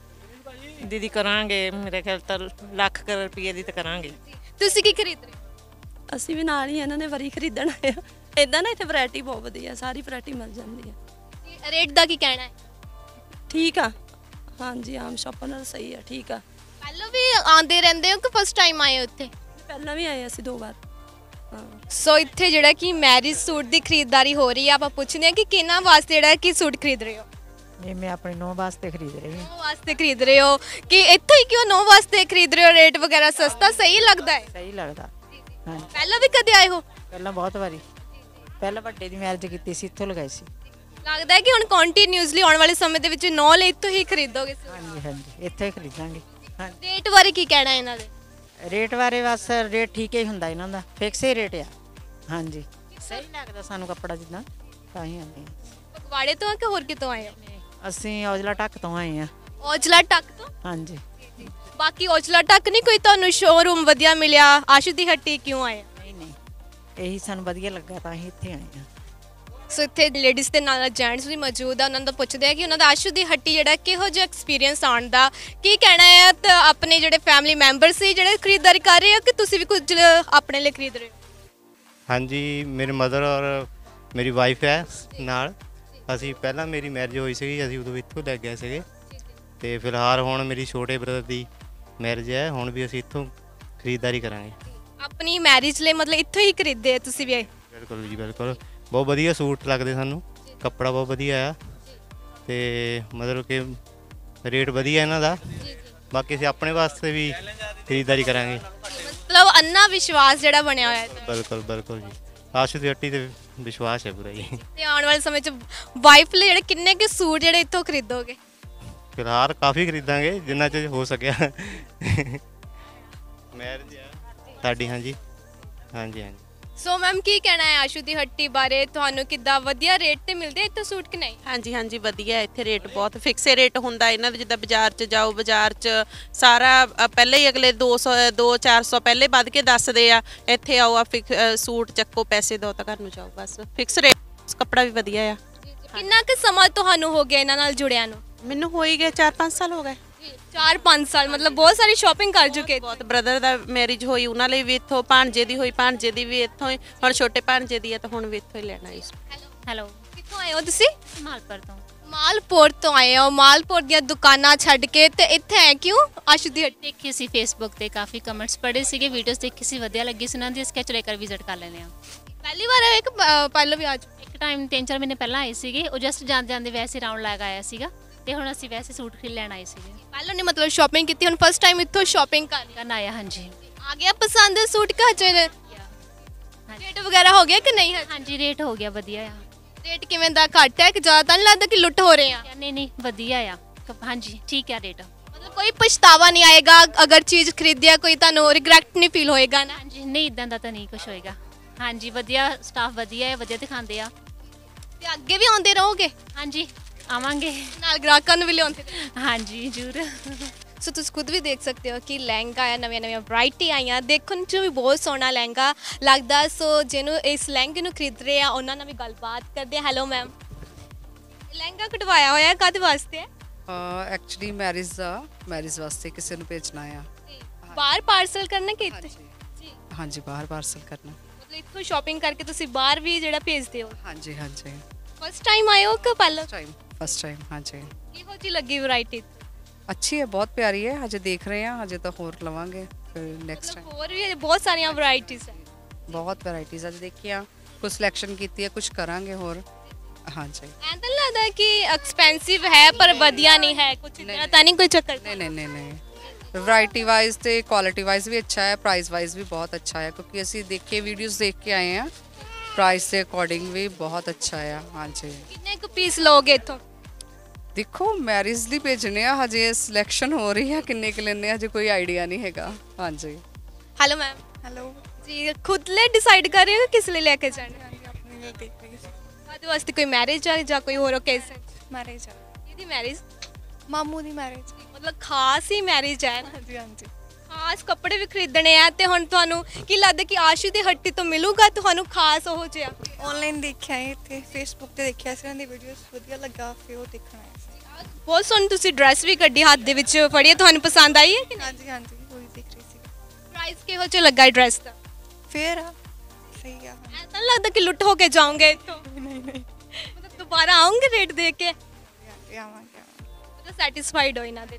G: ਦੀਦੀ ਕਰਾਂਗੇ, ਮੇਰੇ ਖਿਆਲ ਤਾਂ ਲੱਖ ਕਰ ਰੁਪਏ ਦੀ ਤਾਂ ਕਰਾਂਗੇ।
C: ਤੁਸੀਂ ਕੀ ਖਰੀਦ ਰਹੇ ਹੋ?
K: ਅਸੀਂ ਵੀ ਨਾਲ ਹੀ ਇਹਨਾਂ ਨੇ ਵਰੀ ਖਰੀਦਣ ਆਏ ਆ। ਇਦਾਂ ਨਾ ਇੱਥੇ ਵੈਰਾਈਟੀ ਬਹੁਤ ਵਧੀਆ, ਸਾਰੀ ਵੈਰਾਈਟੀ ਮਿਲ ਜਾਂਦੀ ਹੈ।
C: ਰੇਟ ਦਾ ਕੀ ਕਹਿਣਾ ਹੈ?
K: ਠੀਕ ਆ। ਹਾਂਜੀ, ਆਮ ਸ਼ਾਪਾਂ ਨਾਲ ਸਹੀ ਆ, ਠੀਕ ਆ।
C: ਪਹਿਲਾਂ ਵੀ ਆਉਂਦੇ ਰਹਿੰਦੇ ਹੋ ਕਿ ਫਸਟ ਟਾਈਮ ਆਏ ਹੋ ਇੱਥੇ?
K: ਪਹਿਲਾਂ ਵੀ ਆਏ ਅਸੀਂ ਦੋ ਵਾਰ। ਹਾਂ।
C: ਸੋ ਇੱਥੇ ਜਿਹੜਾ ਕਿ ਮੈਰਿਜ ਸੂਟ ਦੀ ਖਰੀਦਦਾਰੀ ਹੋ ਰਹੀ ਆ, ਆਪਾਂ ਪੁੱਛਦੇ ਹਾਂ ਕਿ ਕਿਹਨਾਂ ਵਾਸਤੇ ਜਿਹੜਾ ਕਿ ਸੂਟ ਖਰੀਦ ਰਹੇ ਹੋ?
G: ਨਹੀਂ, ਮੈਂ ਆਪਣੀ ਨੌਂ ਵਾਸਤੇ ਖਰੀਦ ਰਹੀ ਹਾਂ।
C: ਨੌ ਵਾਸਤੇ ਖਰੀਦ ਰਹੇ ਹੋ ਕਿ ਇੱਥੋਂ ਹੀ ਕਿਉਂ ਨੌ ਵਾਸਤੇ ਖਰੀਦ ਰਹੇ ਹੋ? ਰੇਟ ਵਗੈਰਾ ਸਸਤਾ ਸਹੀ ਲੱਗਦਾ ਹੈ?
G: ਸਹੀ ਲੱਗਦਾ। ਹਾਂਜੀ।
C: ਪਹਿਲਾਂ ਵੀ ਕਦੇ ਆਏ ਹੋ?
G: ਪਹਿਲਾਂ ਬਹੁਤ ਵਾਰੀ, ਪਹਿਲਾਂ ਵੱਡੇ ਦੀ ਮੈਰਿਜ ਕੀਤੀ ਸੀ, ਇੱਥੋਂ ਲਗਾਈ ਸੀ।
C: ਲੱਗਦਾ ਹੈ ਕਿ ਹੁਣ ਕੰਟੀਨਿਊਸਲੀ ਆਉਣ ਵਾਲੇ ਸਮੇਂ ਦੇ ਵਿੱਚ ਨੌ ਲਈ ਇੱਥੋਂ ਹੀ ਖਰੀਦੋਗੇ?
G: ਹਾਂਜੀ ਹਾਂਜੀ, ਇੱਥੇ ਹੀ ਖਰੀਦਾਂਗੇ। ਹਾਂਜੀ।
C: ਰੇਟ ਬਾਰੇ ਕੀ ਕਹਿਣਾ ਇਹਨਾਂ ਦੇ?
G: ਰੇਟ ਬਾਰੇ ਬਸ ਰੇਟ ਠੀਕ ਹੀ ਹੁੰਦਾ ਇਹਨਾਂ ਦਾ, ਫਿਕਸ ਹੀ ਰੇਟ ਆ। ਹਾਂਜੀ, ਸਹੀ ਲੱਗਦਾ ਸਾਨੂੰ ਕੱਪੜਾ ਜਿੱਦਾਂ, ਤਾਂ ਹੀ ਆਉਂਦੇ ਹਾਂ।
C: ਫਗਵਾੜੇ ਤੋਂ ਆ ਕਿ ਹੋਰ ਕਿਤੋਂ ਆਏ ਹੋ?
G: ਅਸੀਂ ਔਜਲਾ ਢੱਕ ਤੋਂ ਆਏ ਆ।
C: ਔਜਲਾ ਟੱਕ ਤੋਂ?
G: ਹਾਂਜੀ।
C: ਬਾਕੀ ਔਜਲਾ ਟੱਕ ਨਹੀਂ ਕੋਈ ਤੁਹਾਨੂੰ ਸ਼ੋਰੂਮ ਵਧੀਆ ਮਿਲਿਆ? ਆਸ਼ੂ ਦੀ ਹੱਟੀ ਕਿਉਂ ਆਏ?
G: ਨਹੀਂ ਨਹੀਂ, ਇਹੀ ਸਾਨੂੰ ਵਧੀਆ ਲੱਗਾ ਤਾਂ ਅਸੀਂ ਇੱਥੇ ਆਏ ਆ।
C: ਸੋ ਇੱਥੇ ਲੇਡੀਜ਼ ਦੇ ਨਾਲ ਜੈਂਟਸ ਵੀ ਮੌਜੂਦ ਆ, ਉਹਨਾਂ ਤੋਂ ਪੁੱਛਦੇ ਆ ਕਿ ਉਹਨਾਂ ਦਾ ਆਸ਼ੂ ਦੀ ਹੱਟੀ ਜਿਹੜਾ ਕਿਹੋ ਜਿਹਾ ਐਕਸਪੀਰੀਅੰਸ ਆਉਣ ਦਾ ਕੀ ਕਹਿਣਾ ਹੈ। ਤਾਂ ਆਪਣੇ ਜਿਹੜੇ ਫੈਮਿਲੀ ਮੈਂਬਰ ਸੀ ਜਿਹੜੇ ਖਰੀਦਦਾਰੀ ਕਰ ਰਹੇ ਹੋ ਕਿ ਤੁਸੀਂ ਵੀ ਕੁਝ ਆਪਣੇ ਲਈ ਖਰੀਦ ਰਹੇ ਹੋ?
I: ਹਾਂਜੀ, ਮੇਰੇ ਮਦਰ ਔਰ ਮੇਰੀ ਵਾਈਫ ਹੈ ਨਾਲ। ਅਸੀਂ ਪਹਿਲਾਂ ਮੇਰੀ ਮੈਰਿਜ ਹੋਈ ਸੀਗੀ, ਅਸੀਂ ਉਦੋਂ ਇੱਥੋਂ ਲੈ ਗਏ ਸੀਗੇ ਤੇ ਫਿਲਹਾਲ ਹੁਣ ਮੇਰੀ ਛੋਟੇ ਬ੍ਰਦਰ ਦੀ ਮੈਰਿਜ ਹੈ, ਹੁਣ ਵੀ ਅਸੀਂ ਇੱਥੋਂ ਖਰੀਦਦਾਰੀ ਕਰਾਂਗੇ।
C: ਆਪਣੀ ਮੈਰਿਜ ਲਈ ਮਤਲਬ ਇੱਥੋਂ ਹੀ ਖਰੀਦੇ ਤੁਸੀਂ ਵੀ?
I: ਬਿਲਕੁਲ ਜੀ, ਬਿਲਕੁਲ। ਬਹੁਤ ਵਧੀਆ ਸੂਟ ਲੱਗਦੇ ਸਾਨੂੰ, ਕੱਪੜਾ ਬਹੁਤ ਵਧੀਆ ਆ ਤੇ ਮਤਲਬ ਕਿ ਰੇਟ ਵਧੀਆ ਇਹਨਾਂ ਦਾ। ਬਾਕੀ ਅਸੀਂ ਆਪਣੇ ਵਾਸਤੇ ਵੀ ਖਰੀਦਦਾਰੀ ਕਰਾਂਗੇ।
C: ਮਤਲਬ ਅੰਨਾ ਵਿਸ਼ਵਾਸ ਜਿਹੜਾ ਬਣਿਆ ਹੋਇਆ ਹੈ।
I: ਬਿਲਕੁਲ ਬਿਲਕੁਲ ਜੀ, ਆਸ਼ੂ ਦੀ ਹੱਟੀ ਤੇ ਵਿਸ਼ਵਾਸ ਹੈ ਪੂਰਾ ਜੀ।
C: ਤੇ ਆਉਣ ਵਾਲੇ ਸਮੇਂ 'ਚ ਵਾਈਫ ਲਈ ਜਿਹੜੇ ਕਿੰਨੇ ਕੁ ਸੂਟ ਜਿਹੜੇ ਇੱਥੋਂ ਖਰੀਦੋਗੇ?
I: ਫਿਲਹਾਲ ਕਾਫੀ ਖਰੀਦਾਂਗੇ ਜਿੰਨਾ ਚ ਹੋ ਸਕਿਆ। ਮੈਰਿਜ ਆ ਸਾਡੀ। ਹਾਂਜੀ ਹਾਂਜੀ ਹਾਂਜੀ।
C: ਸੋ ਮੈਮ ਕੀ ਕਹਿਣਾ ਹੈ ਆਸ਼ੂ ਦੀ ਹੱਟੀ ਬਾਰੇ? ਤੁਹਾਨੂੰ ਕਿੱਦਾਂ ਵਧੀਆ ਰੇਟ ਤੇ ਮਿਲਦੇ ਇੱਥੇ ਸੂਟ ਕਿ ਨਹੀਂ?
H: ਹਾਂਜੀ ਹਾਂਜੀ, ਵਧੀਆ। ਇੱਥੇ ਰੇਟ ਬਹੁਤ ਫਿਕਸੇ ਰੇਟ ਹੁੰਦਾ ਇਹਨਾਂ ਦਾ। ਜਿੱਦਾਂ ਬਾਜ਼ਾਰ 'ਚ ਜਾਓ, ਬਾਜ਼ਾਰ 'ਚ ਸਾਰਾ ਅ, ਪਹਿਲਾਂ ਹੀ ਅਗਲੇ ਦੋ ਸੌ ਦੋ ਚਾਰ ਸੌ ਪਹਿਲੇ ਵੱਧ ਕੇ ਦੱਸਦੇ ਆ। ਇੱਥੇ ਆਓ, ਆ ਫਿਕ ਅ, ਸੂਟ ਚੱਕੋ, ਪੈਸੇ ਦਿਓ ਤਾਂ ਘਰ ਨੂੰ ਜਾਓ, ਬਸ ਫਿਕਸ ਰੇਟ। ਕੱਪੜਾ ਵੀ ਵਧੀਆ ਆ।
C: ਕਿੰਨਾ ਕੁ ਸਮਾਂ ਤੁਹਾਨੂੰ ਹੋ ਗਿਆ ਇਹਨਾਂ ਨਾਲ ਜੁੜਿਆਂ ਨੂੰ?
H: ਮੈਨੂੰ ਹੋ ਹੀ ਗਏ ਚਾਰ ਪੰਜ ਸਾਲ ਹੋ ਗਏ।
C: ਚਾਰ ਪੰਜ ਸਾਲ ਮਤਲਬ ਬਹੁਤ ਸਾਰੀ ਸ਼ਾਪਿੰਗ ਕਰ ਚੁੱਕੇ।
H: ਬਹੁਤ ਬ੍ਰਦਰ ਦਾ ਮੈਰਿਜ ਹੋਈ, ਉਹਨਾਂ ਲਈ ਵੀ ਇੱਥੋਂ, ਭਾਣਜੇ ਦੀ ਹੋਈ, ਭਾਣਜੇ ਦੀ ਵੀ ਇੱਥੋਂ ਹੀ, ਹੁਣ ਛੋਟੇ ਭਾਣਜੇ ਦੀ ਹੈ ਤਾਂ ਹੁਣ ਵੀ ਇੱਥੋਂ ਹੀ ਲੈਣਾ ਹੈ।
E: ਹੈਲੋ,
C: ਕਿੱਥੋਂ ਆਏ ਹੋ ਤੁਸੀਂ?
E: ਮਾਲਪੁਰ ਤੋਂ।
C: ਮਾਲਪੁਰ ਤੋਂ ਆਏ ਹੋ? ਮਾਲਪੁਰ ਦੀਆਂ ਦੁਕਾਨਾਂ ਛੱਡ ਕੇ ਤੇ ਇੱਥੇ ਆਏ ਕਿਉਂ? ਆਸ਼ੂ ਦੀ ਹੱਟੀ
E: ਦੇਖੀ ਸੀ ਫੇਸਬੁੱਕ ਤੇ, ਕਾਫੀ ਕਮੈਂਟਸ ਪੜ੍ਹੇ ਸੀਗੇ, ਵੀਡੀਓਜ਼ ਦੇਖੀ ਸੀ, ਵਧੀਆ ਲੱਗੀ ਸੀ ਉਹਨਾਂ ਦੀ, ਇਸ ਕਰਕੇ ਚਲੇ ਕਰ ਵਿਜ਼ਿਟ ਕਰ ਲੈਂਦੇ ਆ।
C: ਪਹਿਲੀ ਵਾਰ ਆਏ ਕਿ ਪ- ਪਹਿਲਾਂ ਵੀ ਆ ਚੁੱਕੇ?
E: ਇੱਕ ਟਾਈਮ ਤਿੰਨ ਚਾਰ ਮਹੀਨੇ ਪਹਿਲਾਂ ਆਏ ਸੀਗੇ, ਉਹ ਜਸਟ ਜਾਂਦੇ ਜਾਂਦੇ ਵੈਸੇ ਰਾਉਂਡ ਲਾ ਕੇ ਆਇਆ ਸੀਗਾ ਤੇ ਹੁਣ ਅਸੀਂ ਵੈਸੇ ਸੂਟ ਖਰੀਦ ਲੈਣ ਆਏ ਸੀਗੇ।
C: ਪਹਿਲਾਂ ਨੇ ਮਤਲਬ ਸ਼ਾਪਿੰਗ ਕੀਤੀ, ਹੁਣ ਫਸਟ ਟਾਈਮ ਇੱਥੋਂ ਸ਼ਾਪਿੰਗ ਕਰ
E: ਕਰਨ ਆਇਆ। ਹਾਂਜੀ
C: ਆ ਗਿਆ ਪਸੰਦ ਸੂਟ ਕਾ ਚ ਰੇਟ ਵਗੈਰਾ ਹੋ ਗਿਆ ਕਿ ਨਹੀਂ?
E: ਹਾਂਜੀ ਰੇਟ ਹੋ ਗਿਆ, ਵਧੀਆ ਆ।
C: ਰੇਟ ਕਿਵੇਂ ਦਾ, ਘੱਟ ਹੈ ਕਿ ਜ਼ਿਆਦਾ ਤਾਂ ਨਹੀਂ ਲੱਗਦਾ ਕਿ ਲੁੱਟ ਹੋ ਰਹੇ ਆ?
E: ਨਹੀਂ ਨਹੀਂ ਵਧੀਆ ਆ, ਹਾਂਜੀ ਠੀਕ ਆ ਰੇਟ।
C: ਮਤਲਬ ਕੋਈ ਪਛਤਾਵਾ ਨਹੀਂ ਆਏਗਾ ਅਗਰ ਚੀਜ਼ ਖਰੀਦਿਆ, ਕੋਈ ਤੁਹਾਨੂੰ ਰਿਗਰੈਟ ਨਹੀਂ ਫੀਲ ਹੋਏਗਾ ਨਾ?
E: ਹਾਂਜੀ ਨਹੀਂ ਇਦਾਂ ਦਾ ਤਾਂ ਨਹੀਂ ਕੁਝ ਹੋਏਗਾ। ਹਾਂਜੀ ਵਧੀਆ ਸਟਾਫ ਵਧੀਆ ਹੈ, ਵਧੀਆ ਦਿਖਾਉਂਦੇ ਆ
C: ਤੇ ਅੱਗੇ ਵੀ ਆਉਂਦੇ ਰਹੋਗੇ?
E: ਹਾਂਜੀ ਆਵਾਂਗੇ,
C: ਨਾਲ ਗ੍ਰਾਹਕਾਂ ਨੂੰ ਵੀ ਲਿਆਉਂਦੇ।
E: ਹਾਂਜੀ ਜ਼ਰੂਰ।
C: ਸੋ ਤੁਸੀਂ ਖੁਦ ਵੀ ਦੇਖ ਸਕਦੇ ਹੋ ਕਿ ਲਹਿੰਗਾ ਆ, ਨਵੀਆਂ ਨਵੀਆਂ ਵੈਰਾਈਟੀ ਆਈਆਂ, ਦੇਖਣ 'ਚ ਵੀ ਬਹੁਤ ਸੋਹਣਾ ਲਹਿੰਗਾ ਲੱਗਦਾ। ਸੋ ਜਿਹਨੂੰ ਇਸ ਲਹਿੰਗੇ ਨੂੰ ਖਰੀਦ ਰਹੇ ਆ ਉਹਨਾਂ ਨਾਲ ਵੀ ਗੱਲਬਾਤ ਕਰਦੇ ਆ। ਹੈਲੋ ਮੈਮ, ਲਹਿੰਗਾ ਕਢਵਾਇਆ ਹੋਇਆ ਕਾਹਦੇ ਵਾਸਤੇ ਹੈ?
F: ਐਕਚੁਅਲੀ ਮੈਰਿਜ ਦਾ, ਮੈਰਿਜ ਵਾਸਤੇ ਕਿਸੇ ਨੂੰ ਭੇਜਣਾ ਆ।
C: ਬਾਹਰ ਪਾਰਸਲ ਕਰਨਾ ਕਿ ਇੱਥੇ?
F: ਜੀ ਹਾਂਜੀ ਬਾਹਰ ਪਾਰਸਲ ਕਰਨਾ।
C: ਮਤਲਬ ਇੱਥੋਂ ਸ਼ਾਪਿੰਗ ਕਰਕੇ ਤੁਸੀਂ ਬਾਹਰ ਵੀ ਜਿਹੜਾ ਭੇਜਦੇ ਹੋ?
F: ਹਾਂਜੀ ਹਾਂਜੀ।
C: ਫਸਟ ਟਾਈਮ ਆਏ ਹੋ ਕਿ ਪਹਿਲਾਂ?
F: Time first time. ਹਾਂਜੀ
C: ਕਿਹੋ ਜਿਹੀ ਲੱਗੀ ਵੈਰਾਈਟੀ?
F: ਅੱਛੀ ਹੈ, ਬਹੁਤ ਪਿਆਰੀ ਹੈ। ਹਜੇ ਦੇਖ ਰਹੇ ਹਾਂ, ਹਜੇ ਤਾਂ ਹੋਰ ਲਵਾਂਗੇ ਫਿਰ ਨੈਕਸਟ ਟਾਈਮ।
C: ਹੋਰ ਵੀ ਬਹੁਤ ਸਾਰੀਆਂ ਵੈਰਾਈਟੀਆਂ ਹੈ,
F: ਬਹੁਤ ਵੈਰਾਈਟੀਆਂ ਅੱਜ ਦੇਖੀਆਂ, ਕੁਝ ਸਿਲੈਕਸ਼ਨ ਕੀਤੀ ਹੈ, ਕੁਝ ਕਰਾਂਗੇ ਹੋਰ। ਹਾਂਜੀ
C: ਐਂ ਤਾਂ ਲੱਗਦਾ ਕਿ ਐਕਸਪੈਂਸਿਵ ਹੈ ਪਰ ਵਧੀਆ ਨਹੀਂ ਹੈ, ਕੁਝ ਇतना ਤਾਂ ਨਹੀਂ ਕੋਈ ਚੱਕਰ?
F: नहीं नहीं नहीं नहीं ਵੈਰਾਈਟੀ ਵਾਈਜ਼ ਤੇ ਕੁਆਲਿਟੀ ਵਾਈਜ਼ ਵੀ ਅੱਛਾ ਹੈ, ਪ੍ਰਾਈਸ ਵਾਈਜ਼ ਵੀ ਬਹੁਤ ਅੱਛਾ ਹੈ ਕਿਉਂਕਿ ਅਸੀਂ ਦੇਖੇ ਵੀਡੀਓਜ਼ ਦੇਖ ਕੇ ਆਏ ਹਾਂ, ਪ੍ਰਾਈਸ ਦੇ ਅਕੋਰਡਿੰਗ ਵੀ ਬਹੁਤ ਅੱਛਾ ਹੈ। ਹਾਂਜੀ
C: ਕਿੰਨੇ ਕੁ ਪੀਸ ਲਓਗੇ ਇੱਥੋਂ?
F: ਦੇਖੋ ਮੈਰਿਜ ਲਈ ਭੇਜਣੇ ਆ, ਹਜੇ ਸਿਲੈਕਸ਼ਨ ਹੋ ਰਹੀ ਹੈ, ਕਿੰਨੇ ਕੁ ਲੈਣੇ ਹਜੇ ਕੋਈ ਆਈਡੀਆ ਨਹੀਂ ਹੈਗਾ। ਹਾਂਜੀ
C: ਹੈਲੋ ਮੈਮ।
J: ਹੈਲੋ
C: ਜੀ ਖੁਦ ਲੈ ਡਿਸਾਈਡ ਕਰ ਰਹੇ ਹੋ ਕਿਸ ਲਈ ਲੈ ਕੇ ਜਾਣਾ?
J: ਹਾਂਜੀ ਆਪਣੇ ਲਈ ਦੇਖ ਰਹੀ ਸੀ।
C: ਕਾਹਦੇ ਵਾਸਤੇ, ਕੋਈ ਮੈਰਿਜ ਆ ਜਾਂ ਕੋਈ ਹੋਰ ਓਕੇਜ਼ਨ?
J: ਮੈਰਿਜ ਆ,
C: ਕਿਹਦੀ ਮੈਰਿਜ?
J: ਮਾਮੂ ਦੀ ਮੈਰਿਜ।
C: ਮਤਲਬ ਖਾਸ ਹੀ ਮੈਰਿਜ ਹੈ?
J: ਹਾਂਜੀ ਹਾਂਜੀ।
C: ਖਾਸ ਕੱਪੜੇ ਵੀ ਖਰੀਦਣੇ ਆ ਤੇ ਹੁਣ ਤੁਹਾਨੂੰ ਕੀ ਲੱਗਦਾ ਕਿ ਆਸ਼ੂ ਦੀ ਹੱਟੀ ਤੋਂ ਮਿਲੂਗਾ ਤੁਹਾਨੂੰ ਖਾਸ ਉਹ ਜਿਹਾ?
J: ਆਨਲਾਈਨ ਦੇਖਿਆ ਹੈ, ਇੱਥੇ ਫੇਸਬੁੱਕ ਤੇ ਦੇਖਿਆ ਸੀ ਇਹਨਾਂ ਦੀ ਵੀਡੀਓਜ਼, ਵਧੀਆ ਲੱਗਾ ਫਿਰ ਉਹ ਦੇਖਣ ਆਏ ਸੀ।
C: ਬਹੁਤ ਸੋਹਣੀ ਤੁਸੀਂ ਡਰੈਸ ਵੀ ਕੱਢੀ ਹੱਥ ਦੇ ਵਿੱਚ ਫੜੀ, ਤੁਹਾਨੂੰ ਪਸੰਦ ਆਈ ਹੈ ਕਿ ਨਹੀਂ?
J: ਹਾਂਜੀ ਹਾਂਜੀ ਉਹੀ ਦੇਖ ਰਹੀ ਸੀ।
C: ਪ੍ਰਾਈਸ ਕਿਹੋ ਜਿਹਾ ਲੱਗਾ ਹੈ ਡਰੈਸ ਦਾ?
J: ਫੇਰ ਆ ਸਹੀ ਆ।
C: ਐਸਾ ਲੱਗਦਾ ਕਿ ਲੁੱਟ ਹੋ ਕੇ ਜਾਓਗੇ ਇੱਥੋਂ?
J: ਨਹੀਂ ਨਹੀਂ
C: ਮਤਲਬ ਦੁਬਾਰਾ ਆਉਂਗੇ ਰੇਟ ਦੇਖ ਕੇ?
J: ਆਵਾਂਗੇ ਆਵਾਂਗੇ।
C: ਮਤਲਬ ਸੈਟੀਸਫਾਈਡ ਹੋ ਇਹਨਾਂ ਦੇ?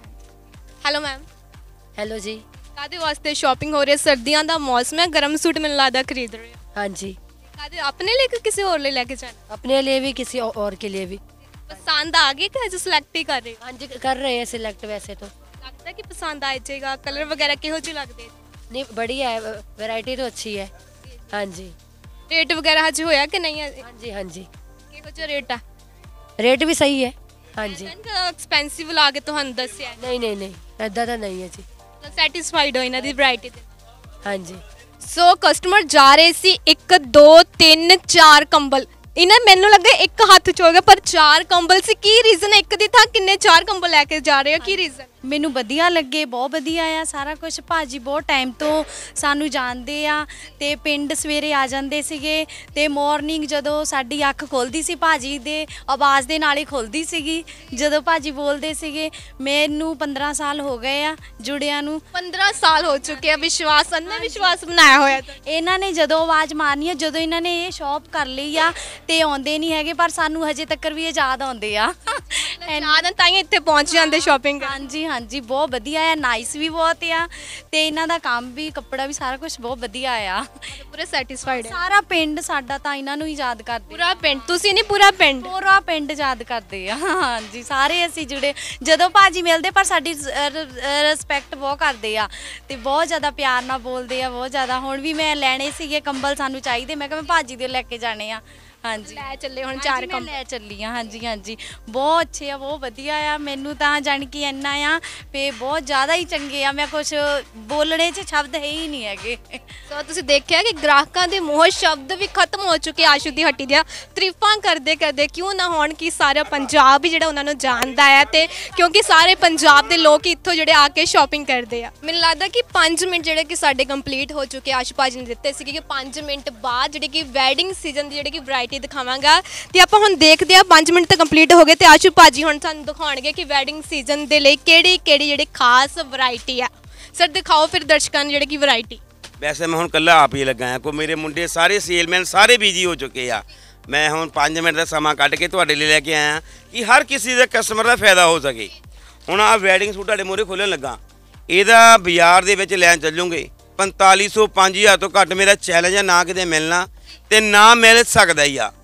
C: Hello ma'am.
L: ਹੈਲੋ ਜੀ।
C: ਕਾਹਦੇ ਵਾਸਤੇ ਸ਼ਾਪਿੰਗ ਹੋ ਰਹੀ ਹੈ? ਸਰਦੀਆਂ ਦਾ ਮੌਸਮ ਹੈ, ਗਰਮ सूट ਮੈਨੂੰ ਲੱਗਦਾ ਖਰੀਦ ਰਹੇ ਹੋ।
L: हाँ जी।
C: ਕਾਹਦੇ, ਆਪਣੇ ਲਈ ਕਿ ਕਿਸੇ ਹੋਰ ਲਈ ਲੈ ਕੇ ਜਾਣਾ?
L: अपने लिए भी किसी औ- और के लिए भी।
C: ਪਸੰਦ ਆ ਗਈ ਕਿ ਅਜੇ ਸਿਲੈਕਟ ਹੀ ਕਰ ਰਹੇ ਹੋ?
L: हाँ जी कर रहे हैं सिलेक्ट वैसे तो।
C: ਲੱਗਦਾ ਕਿ ਪਸੰਦ ਆ ਜਾਏਗਾ? ਕਲਰ ਵਗੈरह ਕਿਹੋ ਜਿਹੇ ਲੱਗਦੇ?
L: नहीं बढ़िया है, वैरायटी तो अच्छी है। हाँ जी।
C: ਰੇਟ ਵਗੈरह ਹਜੇ ਹੋਇਆ ਕਿ ਨਹੀਂ?
L: हाँ जी हाँ जी।
C: ਕਿਹੋ ਜਿਹਾ ਰੇਟ ਆ?
L: रेट भी सही है। हाँ जी।
C: ਐਕਸਪੈਂਸਿਵ ਲਾ ਕੇ ਤੁਹਾਨੂੰ ਦੱਸਿਆ?
L: नहीं नहीं नहीं ऐदा तो नहीं है जी।
C: ਸੈਟੀਸਫਾਈਡ ਹੋ ਇਹਨਾਂ ਦੀ ਵੈਰਾਈਟੀ ਤੇ?
L: हाँ जी।
C: ਸੋ ਕਸਟਮਰ ਜਾ ਰਹੇ ਸੀ, ਇੱਕ ਦੋ ਤਿੰਨ ਚਾਰ ਕੰਬਲ, ਇਹਨਾਂ ਮੈਨੂੰ ਲੱਗਾ ਇੱਕ ਹੱਥ ਚ ਹੋ ਗਿਆ ਪਰ ਚਾਰ ਕੰਬਲ ਸੀ। ਕੀ ਰੀਜ਼ਨ ਹੈ, ਇੱਕ ਦੀ ਥਾਂ ਕਿੰਨੇ ਚਾਰ ਕੰਬਲ ਲੈ ਕੇ ਜਾ ਰਹੇ ਹੋ, ਕੀ ਰੀਜ਼ਨ?
D: ਮੈਨੂੰ ਵਧੀਆ ਲੱਗੇ, ਬਹੁਤ ਵਧੀਆ ਆ ਸਾਰਾ ਕੁਝ। ਭਾਜੀ ਬਹੁਤ ਟਾਈਮ ਤੋਂ ਸਾਨੂੰ ਜਾਣਦੇ ਆ ਤੇ ਪਿੰਡ ਸਵੇਰੇ ਆ ਜਾਂਦੇ ਸੀਗੇ ਤੇ ਮਾਰਨਿੰਗ ਜਦੋਂ ਸਾਡੀ ਅੱਖ ਖੁੱਲਦੀ ਸੀ ਭਾਜੀ ਦੇ ਆਵਾਜ਼ ਦੇ ਨਾਲ ਹੀ ਖੁੱਲਦੀ ਸੀਗੀ ਜਦੋਂ ਭਾਜੀ ਬੋਲਦੇ ਸੀਗੇ। ਮੈਨੂੰ ਪੰਦਰਾਂ ਸਾਲ ਹੋ ਗਏ ਆ ਜੁੜਿਆਂ ਨੂੰ।
C: ਪੰਦਰਾਂ ਸਾਲ ਹੋ ਚੁੱਕੇ ਆ। ਵਿਸ਼ਵਾਸ, ਅੰਨਾ ਵਿਸ਼ਵਾਸ ਬਣਾਇਆ ਹੋਇਆ ਤਾਂ
D: ਇਹਨਾਂ ਨੇ ਜਦੋਂ ਆਵਾਜ਼ ਮਾਰਨੀ ਆ, ਜਦੋਂ ਇਹਨਾਂ ਨੇ ਇਹ ਸ਼ੌਪ ਕਰ ਲਈ ਆ ਤੇ ਆਉਂਦੇ ਨਹੀਂ ਹੈਗੇ ਪਰ ਸਾਨੂੰ ਹਜੇ ਤੱਕ ਵੀ ਇਹ ਯਾਦ ਆਉਂਦੇ ਆ।
C: ਯਾਦ ਤਾਂ ਹੀ ਇੱਥੇ ਪਹੁੰਚ ਜਾਂਦੇ ਸ਼ਾਪਿੰਗ।
D: ਹਾਂਜੀ ਹਾਂਜੀ ਬਹੁਤ ਵਧੀਆ ਆ, ਨਾਈਸ ਵੀ ਬਹੁਤ ਆ ਤੇ ਇਹਨਾਂ ਦਾ ਕੰਮ ਵੀ, ਕੱਪੜਾ ਵੀ, ਸਾਰਾ ਕੁਝ ਬਹੁਤ ਵਧੀਆ ਆ।
C: ਪੂਰੇ ਸੈਟੀਸਫਾਈਡ ਹੈ?
D: ਸਾਰਾ ਪਿੰਡ ਸਾਡਾ ਤਾਂ ਇਹਨਾਂ ਨੂੰ ਹੀ ਯਾਦ ਕਰਦੇ।
C: ਪੂਰਾ ਪਿੰਡ? ਤੁਸੀਂ ਨਹੀਂ ਪੂਰਾ ਪਿੰਡ?
D: ਪੂਰਾ ਪਿੰਡ ਯਾਦ ਕਰਦੇ ਆ। ਹਾਂਜੀ ਸਾਰੇ ਅਸੀਂ ਜੁੜੇ, ਜਦੋਂ ਭਾਜੀ ਮਿਲਦੇ ਪਰ ਸਾਡੀ ਰਿਸਪੈਕਟ ਬਹੁਤ ਕਰਦੇ ਆ ਤੇ ਬਹੁਤ ਜ਼ਿਆਦਾ ਪਿਆਰ ਨਾਲ ਬੋਲਦੇ ਆ, ਬਹੁਤ ਜ਼ਿਆਦਾ। ਹੁਣ ਵੀ ਮੈਂ ਲੈਣੇ ਸੀਗੇ ਕੰਬਲ, ਸਾਨੂੰ ਚਾਹੀਦੇ, ਮੈਂ ਕਿਹਾ ਮੈਂ ਭਾਜੀ ਦੇ ਲੈ ਕੇ ਜਾਣੇ ਆ। ਹਾਂਜੀ
C: ਲੈ ਚੱਲੇ ਹੁਣ ਚਾਰ ਕੰਬਲ?
D: ਲੈ ਚੱਲੀ ਆ। ਹਾਂਜੀ ਹਾਂਜੀ ਬਹੁਤ ਅੱਛੇ ਆ, ਬਹੁਤ ਵਧੀਆ ਆ। ਮੈਨੂੰ ਤਾਂ ਜਾਣ ਕਿ ਇੰਨਾ ਆ ਵੀ ਬਹੁਤ ਜ਼ਿਆਦਾ ਹੀ ਚੰਗੇ ਆ, ਮੈਂ ਕੁਝ ਬੋਲਣੇ 'ਚ ਸ਼ਬਦ ਹੈ ਹੀ ਨਹੀਂ ਹੈਗੇ।
C: ਸੋ ਤੁਸੀਂ ਦੇਖਿਆ ਕਿ ਗ੍ਰਾਹਕਾਂ ਦੇ ਮੂੰਹੋਂ ਸ਼ਬਦ ਵੀ ਖਤਮ ਹੋ ਚੁੱਕੇ ਆਸ਼ੂ ਦੀ ਹੱਟੀ ਦੀਆਂ ਤਾਰੀਫਾਂ ਕਰਦੇ ਕਰਦੇ। ਕਿਉਂ ਨਾ ਹੋਣ ਕਿ ਸਾਰਾ ਪੰਜਾਬ ਹੀ ਜਿਹੜਾ ਉਹਨਾਂ ਨੂੰ ਜਾਣਦਾ ਹੈ ਤੇ ਕਿਉਂਕਿ ਸਾਰੇ ਪੰਜਾਬ ਦੇ ਲੋਕ ਇੱਥੋਂ ਜਿਹੜੇ ਆ ਕੇ ਸ਼ਾਪਿੰਗ ਕਰਦੇ ਆ। ਮੈਨੂੰ ਲੱਗਦਾ ਕਿ ਪੰਜ ਮਿੰਟ ਜਿਹੜੇ ਕਿ ਸਾਡੇ ਕੰਪਲੀਟ ਹੋ ਚੁੱਕੇ। ਆਸ਼ੂ ਭਾਜੀ ਨੇ ਦਿੱਤੇ ਸੀਗੇ ਕਿ ਪੰਜ ਮਿੰਟ ਬਾਅਦ ਜਿਹੜੀ ਕਿ ਵੈਡਿੰਗ ਸੀਜ਼ਨ ਦੀ ਜਿਹੜੀ ਕਿ ਵੈਰਾਈਟੀ ਦਿਖਾਵਾਂਗਾ ਤੇ ਆਪਾਂ ਹੁਣ ਦੇਖਦੇ ਆ। ਪੰਜ ਮਿੰਟ ਤਾਂ ਕੰਪਲੀਟ ਹੋ ਗਏ ਤੇ ਆਸ਼ੂ ਭਾਜੀ ਹੁਣ ਸਾਨੂੰ ਦਿਖਾਉਣਗੇ ਕਿ ਵੈਡਿੰਗ ਸੀਜ਼ਨ ਦੇ ਲਈ ਕਿਹੜੀ ਕਿਹੜੀ ਜਿਹੜੀ ਖਾਸ ਵੈਰਾਈਟੀ ਆ। ਸਰ ਦਿਖਾਓ ਫਿਰ ਦਰਸ਼ਕਾਂ ਨੂੰ ਜਿਹੜੀ ਕਿ ਵੈਰਾਈਟੀ।
A: ਵੈਸੇ ਮੈਂ ਹੁਣ ਕੱਲਾ ਆਪ ਹੀ ਲੱਗਾ ਆ, ਕੋਈ ਮੇਰੇ ਮੁੰਡੇ ਸਾਰੇ ਸੇਲਮੈਨ ਸਾਰੇ ਬਿਜੀ ਹੋ ਚੁੱਕੇ ਆ। ਮੈਂ ਹੁਣ ਪੰਜ ਮਿੰਟ ਦਾ ਸਮਾਂ ਕੱਢ ਕੇ ਤੁਹਾਡੇ ਲਈ ਲੈ ਕੇ ਆਇਆ ਕਿ ਹਰ ਕਿਸੇ ਦੇ ਕਸਟਮਰ ਦਾ ਫਾਇਦਾ ਹੋ ਸਕੇ। ਹੁਣ ਆ ਵੈਡਿੰਗ ਸੂਟ ਤੁਹਾਡੇ ਮੂਹਰੇ ਖੋਲ੍ਹਣ ਲੱਗਾ, ਇਹਦਾ ਬਾਜ਼ਾਰ ਦੇ ਵਿੱਚ ਲੈਣ ਚੱਲੂਗੇ ਪੰਤਾਲੀ ਸੌ ਪੰਜ ਹਜ਼ਾਰ ਤੋਂ ਘੱਟ। ਮੇਰਾ ਚੈਲੰਜ ਆ, ਨਾ ਕਿਤੇ ਮਿਲਣਾ ਤੇ ਨਾ ਮਿਲ ਸਕਦਾ ਹੀ ਆ।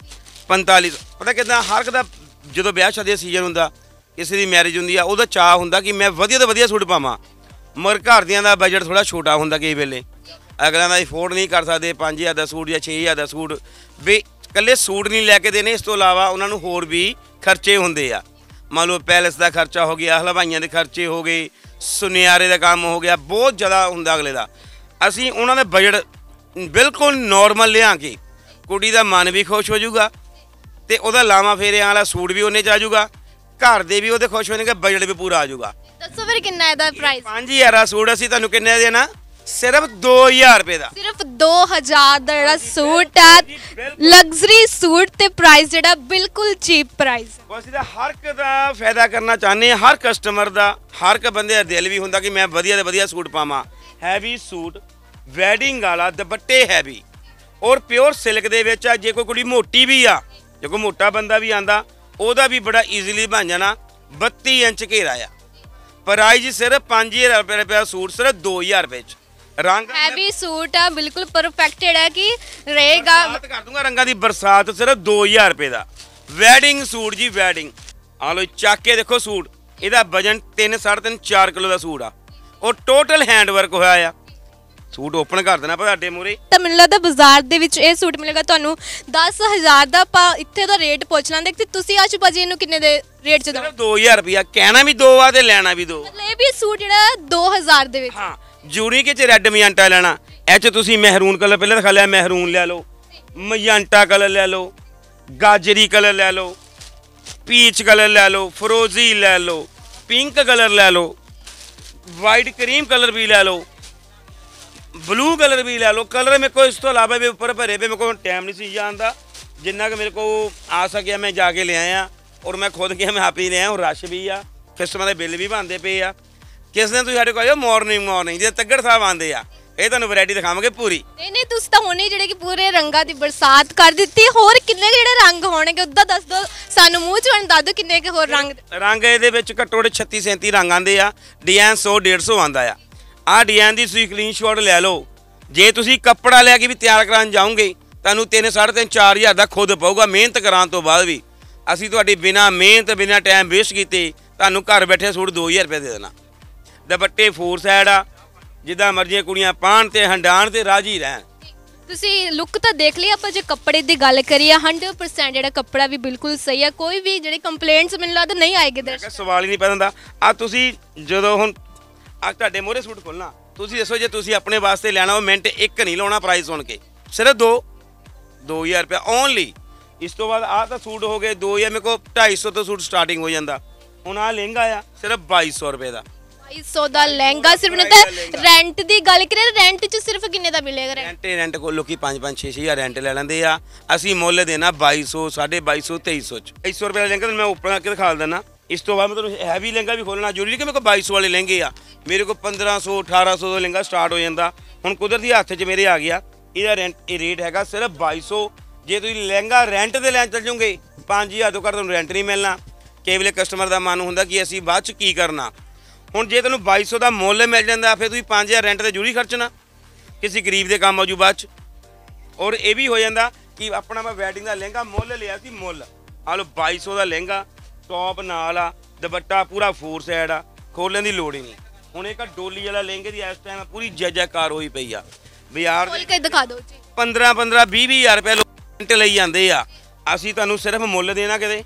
A: ਪੰਤਾਲੀ ਸੌ। ਪਤਾ ਕਿੱਦਾਂ ਹਰ ਇੱਕ ਦਾ ਜਦੋਂ ਵਿਆਹ ਸ਼ਾਦੀ ਦਾ ਸੀਜ਼ਨ ਹੁੰਦਾ, ਕਿਸੇ ਦੀ ਮੈਰਿਜ ਹੁੰਦੀ ਆ, ਉਹਦਾ ਚਾਅ ਹੁੰਦਾ ਕਿ ਮੈਂ ਵਧੀਆ ਤੋਂ ਵਧੀਆ ਸੂਟ ਪਾਵਾਂ, ਮਗਰ ਘਰਦਿਆਂ ਦਾ ਬਜਟ ਥੋੜ੍ਹਾ ਛੋਟਾ ਹੁੰਦਾ ਕਈ ਵੇਲੇ, ਅਗਲਿਆਂ ਦਾ ਅਫੋਰਡ ਨਹੀਂ ਕਰ ਸਕਦੇ ਪੰਜ ਹਜ਼ਾਰ ਦਾ ਸੂਟ ਜਾਂ ਛੇ ਹਜ਼ਾਰ ਦਾ ਸੂਟ। ਵੀ ਇਕੱਲੇ ਸੂਟ ਨਹੀਂ ਲੈ ਕੇ ਦੇਣੇ, ਇਸ ਤੋਂ ਇਲਾਵਾ ਉਹਨਾਂ ਨੂੰ ਹੋਰ ਵੀ ਖਰਚੇ ਹੁੰਦੇ ਆ। ਮੰਨ ਲਓ ਪੈਲਸ ਦਾ ਖਰਚਾ ਹੋ ਗਿਆ, ਹਲਵਾਈਆਂ ਦੇ ਖਰਚੇ ਹੋ ਗਏ, ਸੁਨਿਆਰੇ ਦਾ ਕੰਮ ਹੋ ਗਿਆ, ਬਹੁਤ ਜ਼ਿਆਦਾ ਹੁੰਦਾ ਅਗਲੇ ਦਾ। ਅਸੀਂ ਉਹਨਾਂ ਦਾ ਬਜਟ ਬਿਲਕੁਲ ਨੋਰਮਲ ਲਿਆ ਕੇ ਕੁੜੀ ਦਾ ਮਨ ਵੀ ਖੁਸ਼ ਹੋ ਜਾਊਗਾ ਤੇ ਉਹਦਾ ਲਾਵਾਂ ਫੇਰਿਆਂ ਵਾਲਾ ਸੂਟ ਵੀ ਉਹਨੇ 'ਚ ਆ ਜਾਊਗਾ, ਘਰ ਦੇ ਵੀ ਉਹਦੇ ਖੁਸ਼ ਹੋਣਗੇ, ਬਜਟ ਵੀ ਪੂਰਾ ਆ ਜਾਊਗਾ।
C: ਦੱਸੋ ਫਿਰ ਕਿੰਨਾ ਇਹਦਾ ਪ੍ਰਾਈਸ?
A: ਪੰਜ ਹਜ਼ਾਰ ਦਾ ਸੂਟ ਅਸੀਂ ਤੁਹਾਨੂੰ ਕਿੰਨੇ ਦੇਣਾ? ਸਿਰਫ ਦੋ ਹਜ਼ਾਰ ਰੁਪਏ ਦਾ।
C: ਸਿਰਫ ਦੋ ਹਜ਼ਾਰ ਦਾ ਜਿਹੜਾ ਸੂਟ ਆ, ਲਗਜ਼ਰੀ ਸੂਟ ਤੇ ਪ੍ਰਾਈਸ ਜਿਹੜਾ ਬਿਲਕੁਲ ਚੀਪ ਪ੍ਰਾਈਸ।
A: ਅਸੀਂ ਤਾਂ ਹਰ ਇੱਕ ਦਾ ਫਾਇਦਾ ਕਰਨਾ ਚਾਹੁੰਦੇ ਹਾਂ, ਹਰ ਕਸਟਮਰ ਦਾ, ਹਰ ਇੱਕ ਬੰਦੇ ਦਾ ਦਿਲ ਵੀ ਹੁੰਦਾ ਕਿ ਮੈਂ ਵਧੀਆ ਤੋਂ ਵਧੀਆ ਸੂਟ ਪਾਵਾਂ। ਹੈਵੀ ਸੂਟ, ਵੈਡਿੰਗ ਵਾਲਾ, ਦੁਪੱਟੇ ਹੈਵੀ ਔਰ ਪਿਓਰ ਸਿਲਕ ਦੇ ਵਿੱਚ ਆ। ਜੇ ਕੋਈ ਕੁੜੀ ਮੋਟੀ ਵੀ ਆ, ਜੇ ਕੋਈ ਮੋਟਾ ਬੰਦਾ ਵੀ ਆਂਦਾ, ਉਹਦਾ ਵੀ ਬੜਾ ਈਜ਼ੀਲੀ ਬਣ ਜਾਣਾ। ਬੱਤੀ ਇੰਚ ਘੇਰਾ ਆ। ਪ੍ਰਾਈਸ ਸਿਰਫ ਪੰਜ ਹਜ਼ਾਰ ਰੁਪਏ ਦਾ ਸੂਟ, ਸਿਰਫ ਦੋ ਹਜ਼ਾਰ ਰੁਪਏ 'ਚ। ਰੰਗ
C: ਹੈਵੀ ਸੂਟ ਆ, ਬਿਲਕੁਲ ਪਰਫੈਕਟਡ ਹੈ ਕਿ ਰਹੇਗਾ।
A: ਬਰਸਾਤ ਕਰ ਦੂੰਗਾ, ਰੰਗਾਂ ਦੀ ਬਰਸਾਤ, ਸਿਰਫ ਦੋ ਹਜ਼ਾਰ ਰੁਪਏ ਦਾ ਵੈਡਿੰਗ ਸੂਟ ਜੀ। ਵੈਡਿੰਗ ਆ ਲੋ, ਚੱਕ ਕੇ ਦੇਖੋ ਸੂਟ, ਇਹਦਾ ਵਜਨ ਤਿੰਨ ਸਾਢੇ ਤਿੰਨ ਚਾਰ ਕਿਲੋ ਦਾ ਸੂਟ ਆ ਔਰ ਟੋਟਲ ਹੈਂਡ ਵਰਕ ਹੋਇਆ ਆ। ਸੂਟ ਓਪਨ ਕਰ ਦੇਣਾ ਤੁਹਾਡੇ ਮੂਹਰੇ।
C: ਤਾਂ ਮੈਨੂੰ ਲੱਗਦਾ ਬਾਜ਼ਾਰ ਦੇ ਵਿੱਚ ਇਹ ਸੂਟ ਮਿਲੇਗਾ ਤੁਹਾਨੂੰ ਦਸ ਹਜ਼ਾਰ ਦਾ। ਆਪਾਂ ਇੱਥੇ ਦਾ ਰੇਟ ਪੁੱਛ ਲਾਂਦੇ ਕਿ ਤੁਸੀਂ ਆਸ਼ੂ ਭਾਜੀ ਇਹਨੂੰ ਕਿੰਨੇ ਦੇ ਰੇਟ 'ਚ ਦੋ?
A: ਸਿਰਫ ਦੋ ਹਜ਼ਾਰ ਰੁਪਇਆ। ਕਹਿਣਾ ਵੀ ਦੋ ਆ ਤੇ ਲੈਣਾ ਵੀ ਦੋ।
C: ਮਤਲਬ ਇਹ ਵੀ ਸੂਟ ਜਿਹੜਾ ਦੋ ਹਜ਼ਾਰ ਦੇ ਵਿੱਚ।
A: ਹਾਂ, ਜੂਰੀ ਕਿ ਚ ਰੈੱਡ ਮਜੰਟਾ ਲੈਣਾ, ਇਹ 'ਚ ਤੁਸੀਂ ਮਹਿਰੂਨ ਕਲਰ ਪਹਿਲਾਂ ਦਿਖਾ ਲਿਆ, ਮਹਿਰੂਨ ਲੈ ਲਓ, ਮਜੰਟਾ ਕਲਰ ਲੈ ਲਓ, ਗਾਜਰੀ ਕਲਰ ਲੈ ਲਓ, ਪੀਚ ਕਲਰ ਲੈ ਲਓ, ਫਰੋਜ਼ੀ ਲੈ ਲਓ, ਪਿੰਕ ਕਲਰ ਲੈ ਲਓ, ਵਾਈਟ ਕਰੀਮ ਕਲਰ ਵੀ ਲੈ ਲਓ, ਬਲੂ ਕਲਰ ਵੀ ਲੈ ਲਓ। ਕਲਰ ਮੇਰੇ ਕੋਲ ਇਸ ਤੋਂ ਇਲਾਵਾ ਵੀ ਉੱਪਰ ਭਰੇ ਪਏ, ਮੇਰੇ ਕੋਲ ਟਾਈਮ ਨਹੀਂ ਸੀ ਜਾਣਦਾ, ਜਿੰਨਾ ਕਿ ਮੇਰੇ ਕੋਲ ਆ ਸਕਿਆ ਮੈਂ ਜਾ ਕੇ ਲਿਆਇਆ ਔਰ ਮੈਂ ਖੁਦ ਗਿਆ, ਮੈਂ ਹਾਪੀ ਲਿਆ। ਔਰ ਰਸ਼ ਵੀ ਆ, ਕਸਟਮਰ ਦੇ ਬਿੱਲ ਵੀ ਬਣਦੇ ਪਏ ਆ। ਕਿਸ ਦਿਨ ਤੁਸੀਂ ਸਾਡੇ ਕੋਲ ਆਇਓ ਮਾਰਨਿੰਗ ਮਾਰਨਿੰਗ ਜੇ ਤੱਗੜ ਸਾਹਿਬ ਆਉਂਦੇ ਆ, ਇਹ ਤੁਹਾਨੂੰ ਵੈਰਾਈਟੀ ਦਿਖਾਵਾਂਗੇ ਪੂਰੀ।
C: ਨਹੀਂ ਨਹੀਂ, ਤੁਸੀਂ ਤਾਂ ਹੁਣੇ ਜਿਹੜੇ ਕਿ ਪੂਰੇ ਰੰਗਾਂ ਦੀ ਬਰਸਾਤ ਕਰ ਦਿੱਤੀ। ਹੋਰ ਕਿੰਨੇ ਜਿਹੜੇ ਰੰਗ ਹੋਣਗੇ ਉੱਦਾਂ ਦੱਸ ਦਿਓ ਸਾਨੂੰ, ਮੂੰਹ 'ਚ ਹੁਣ ਦੱਸ ਦਿਓ ਕਿੰਨੇ ਕਿ ਹੋਰ ਰੰਗ।
A: ਰੰਗ ਇਹਦੇ ਵਿੱਚ ਘੱਟੋ ਘੱਟ ਛੱਤੀ ਸੈਂਤੀ ਰੰਗ ਆਉਂਦੇ ਆ। ਡਿਜ਼ਾਈਨ ਸੌ ਡੇਢ ਸੌ ਆਉਂਦਾ ਆ। ਆਹ ਡਿਜ਼ਾਈਨ ਦੀ ਤੁਸੀਂ ਸਕਰੀਨ ਸ਼ਾਟ ਲੈ ਲਓ। ਜੇ ਤੁਸੀਂ ਕੱਪੜਾ ਲੈ ਕੇ ਵੀ ਤਿਆਰ ਕਰਾਉਣ ਜਾਓਗੇ, ਤੁਹਾਨੂੰ ਤਿੰਨ ਸਾਢੇ ਤਿੰਨ ਚਾਰ ਹਜ਼ਾਰ ਦਾ ਖੁਦ ਪਊਗਾ, ਮਿਹਨਤ ਕਰਾਉਣ ਤੋਂ ਬਾਅਦ ਵੀ। ਅਸੀਂ ਤੁਹਾਡੀ ਬਿਨਾਂ ਮਿਹਨਤ ਬਿਨਾਂ ਟਾਈਮ ਵੇਸਟ ਕੀਤੇ ਤੁਹਾਨੂੰ ਘਰ ਬੈਠੇ ਸੂਟ ਦੋ ਹਜ਼ਾਰ ਰੁਪਏ ਦੇ ਦੇਣਾ। ਦੁਪੱਟੇ ਫੋਰ ਸਾਈਡ ਆ, ਜਿੱਦਾਂ ਮਰਜ਼ੀਆਂ ਕੁੜੀਆਂ ਪਾਣ ਤੇ ਹੰਡਾਣ ਤੇ ਰਾਜੀ ਰਹਿਣ।
C: ਤੁਸੀਂ ਲੁੱਕ ਤਾਂ ਦੇਖ ਲਈ। ਆਪਾਂ ਜੇ ਕੱਪੜੇ ਦੀ ਗੱਲ ਕਰੀਏ, ਹੰਡਰਡ ਪਰਸੈਂਟ ਜਿਹੜਾ ਕੱਪੜਾ ਵੀ ਬਿਲਕੁਲ ਸਹੀ ਆ। ਕੋਈ ਵੀ ਜਿਹੜੇ ਕੰਪਲੇਂਟਸ ਮੈਨੂੰ ਲੱਗਦਾ ਨਹੀਂ ਆਏਗੇ ਦਰਸ਼ਕ।
A: ਸਵਾਲ ਹੀ ਨਹੀਂ ਪੈਂਦਾ। ਆ ਤੁਸੀਂ ਜਦੋਂ ਹੁਣ ਆ ਤੁਹਾਡੇ ਮੋਹਰੇ ਸੂਟ ਖੋਲਣਾ, ਤੁਸੀਂ ਦੱਸੋ ਜੇ ਤੁਸੀਂ ਆਪਣੇ ਵਾਸਤੇ ਲੈਣਾ, ਉਹ ਮਿੰਟ ਇੱਕ ਨਹੀਂ ਲਾਉਣਾ ਪ੍ਰਾਈਸ ਸੁਣ ਕੇ, ਸਿਰਫ ਦੋ ਦੋ ਹਜ਼ਾਰ ਰੁਪਇਆ ਓਨਲੀ। ਇਸ ਤੋਂ ਬਾਅਦ ਆਹ ਤਾਂ ਸੂਟ ਹੋ ਗਏ ਦੋ ਹਜ਼ਾਰ, ਮੇਰੇ ਕੋਲ ਢਾਈ ਸੌ ਤੋਂ ਸੂਟ ਸਟਾਰਟਿੰਗ ਹੋ ਜਾਂਦਾ। ਹੁਣ ਆਹ ਲਹਿੰਗਾ ਆ ਸਿਰਫ ਬਾਈ ਸੌ ਰੁਪਏ ਦਾ।
C: ਬਾਈ ਸੌ ਦਾ ਲਹਿੰਗਾ ਸਿਰਫ ਨਾ। ਤਾਂ ਰੈਂਟ ਦੀ ਗੱਲ ਕਰੀਏ, ਰੈਂਟ 'ਚ ਸਿਰਫ ਕਿੰਨੇ ਦਾ ਮਿਲੇਗਾ?
A: ਰੈਂਟ ਰੈਂਟ ਕੋਲ ਲੋਕੀ ਪੰਜ ਪੰਜ ਛੇ ਛੇ ਹਜ਼ਾਰ ਰੈਂਟ ਲੈ ਲੈਂਦੇ ਆ। ਅਸੀਂ ਮੁੱਲ ਦੇਣਾ ਬਾਈ ਸੌ, ਸਾਢੇ ਬਾਈ ਸੌ, ਤੇਈ ਸੌ 'ਚ। ਬਾਈ ਸੌ ਰੁਪਏ ਦਾ ਲਹਿੰਗਾ ਮੈਂ ਉੱਪਰ ਕਰਕੇ ਦਿਖਾ ਦਿੰਦਾ। ਇਸ ਤੋਂ ਬਾਅਦ ਮੈਂ ਤੁਹਾਨੂੰ ਹੈਵੀ ਲਹਿੰਗਾ ਵੀ ਖੋਲਣਾ ਜ਼ਰੂਰੀ ਕਿ ਮੇਰੇ ਕੋਲ ਬਾਈ ਸੌ ਵਾਲੇ ਲਹਿੰਗੇ ਆ। ਮੇਰੇ ਕੋਲ ਪੰਦਰਾਂ ਸੌ ਅਠਾਰਾਂ ਸੌ ਦਾ ਲਹਿੰਗਾ ਸਟਾਰਟ ਹੋ ਜਾਂਦਾ। ਹੁਣ ਕੁਦਰਤੀ ਹੱਥ 'ਚ ਮੇਰੇ ਆ ਗਿਆ। ਇਹਦਾ ਰੈਂਟ ਇਹ ਰੇਟ ਹੈਗਾ ਸਿਰਫ ਬਾਈ ਸੌ। ਜੇ ਤੁਸੀਂ ਲਹਿੰਗਾ ਰੈਂਟ 'ਤੇ ਲੈਣ ਚੱਲ ਜਾਓਗੇ, ਪੰਜ ਹਜ਼ਾਰ ਤੋਂ ਘੱਟ ਤੁਹਾਨੂੰ ਰੈਂਟ ਨਹੀਂ ਮਿਲਣਾ। ਕਈ ਵੇਲੇ ਕਸਟਮਰ ਦਾ ਮਨ ਹੁੰਦਾ ਕਿ ਅਸੀਂ ਬਾਅਦ 'ਚ ਕੀ ਕਰਨਾ। ਹੁਣ ਜੇ ਤੁਹਾਨੂੰ ਬਾਈ ਸੌ ਦਾ ਮੁੱਲ ਮਿਲ ਜਾਂਦਾ, ਫਿਰ ਤੁਸੀਂ ਪੰਜ ਹਜ਼ਾਰ ਰੈਂਟ 'ਤੇ ਜ਼ਰੂਰੀ ਖਰਚਣਾ, ਕਿਸੇ ਗਰੀਬ ਦੇ ਕੰਮ ਆਜੂ ਬਾਅਦ 'ਚ। ਔਰ ਇਹ ਵੀ ਹੋ ਜਾਂਦਾ ਕਿ ਆਪਣਾ ਮੈਂ ਵੈਡਿੰਗ ਦਾ ਲਹਿੰਗਾ ਮੁੱਲ ਲਿਆ ਸੀ, ਮੁੱਲ ਆ ਲਓ ਬਾਈ ਸੌ ਦਾ ਲਹਿੰਗਾ, ਟੌਪ ਨਾਲ ਆ, ਦੁਪੱਟਾ ਪੂਰਾ ਫੋਰ ਸਾਈਡ ਆ, ਖੋਲਣ ਦੀ ਲੋੜ ਹੀ ਨਹੀਂ। ਹੁਣ ਇੱਕ ਡੋਲੀ ਵਾਲਾ ਲਹਿੰਗੇ ਦੀ ਇਸ ਟਾਈਮ ਪੂਰੀ ਜੈਜੈਕਾਰ ਹੋਈ ਪਈ ਆ ਬਾਜ਼ਾਰ
C: ਖੋਲ ਕੇ ਦਿਖਾ ਦਿਓ ਜੀ।
A: ਪੰਦਰਾਂ ਪੰਦਰਾਂ ਵੀਹ ਵੀਹ ਹਜ਼ਾਰ ਰੁਪਏ ਲੋਕ ਲਈ ਜਾਂਦੇ ਆ। ਅਸੀਂ ਤੁਹਾਨੂੰ ਸਿਰਫ ਮੁੱਲ ਦੇਣਾ ਕਿਤੇ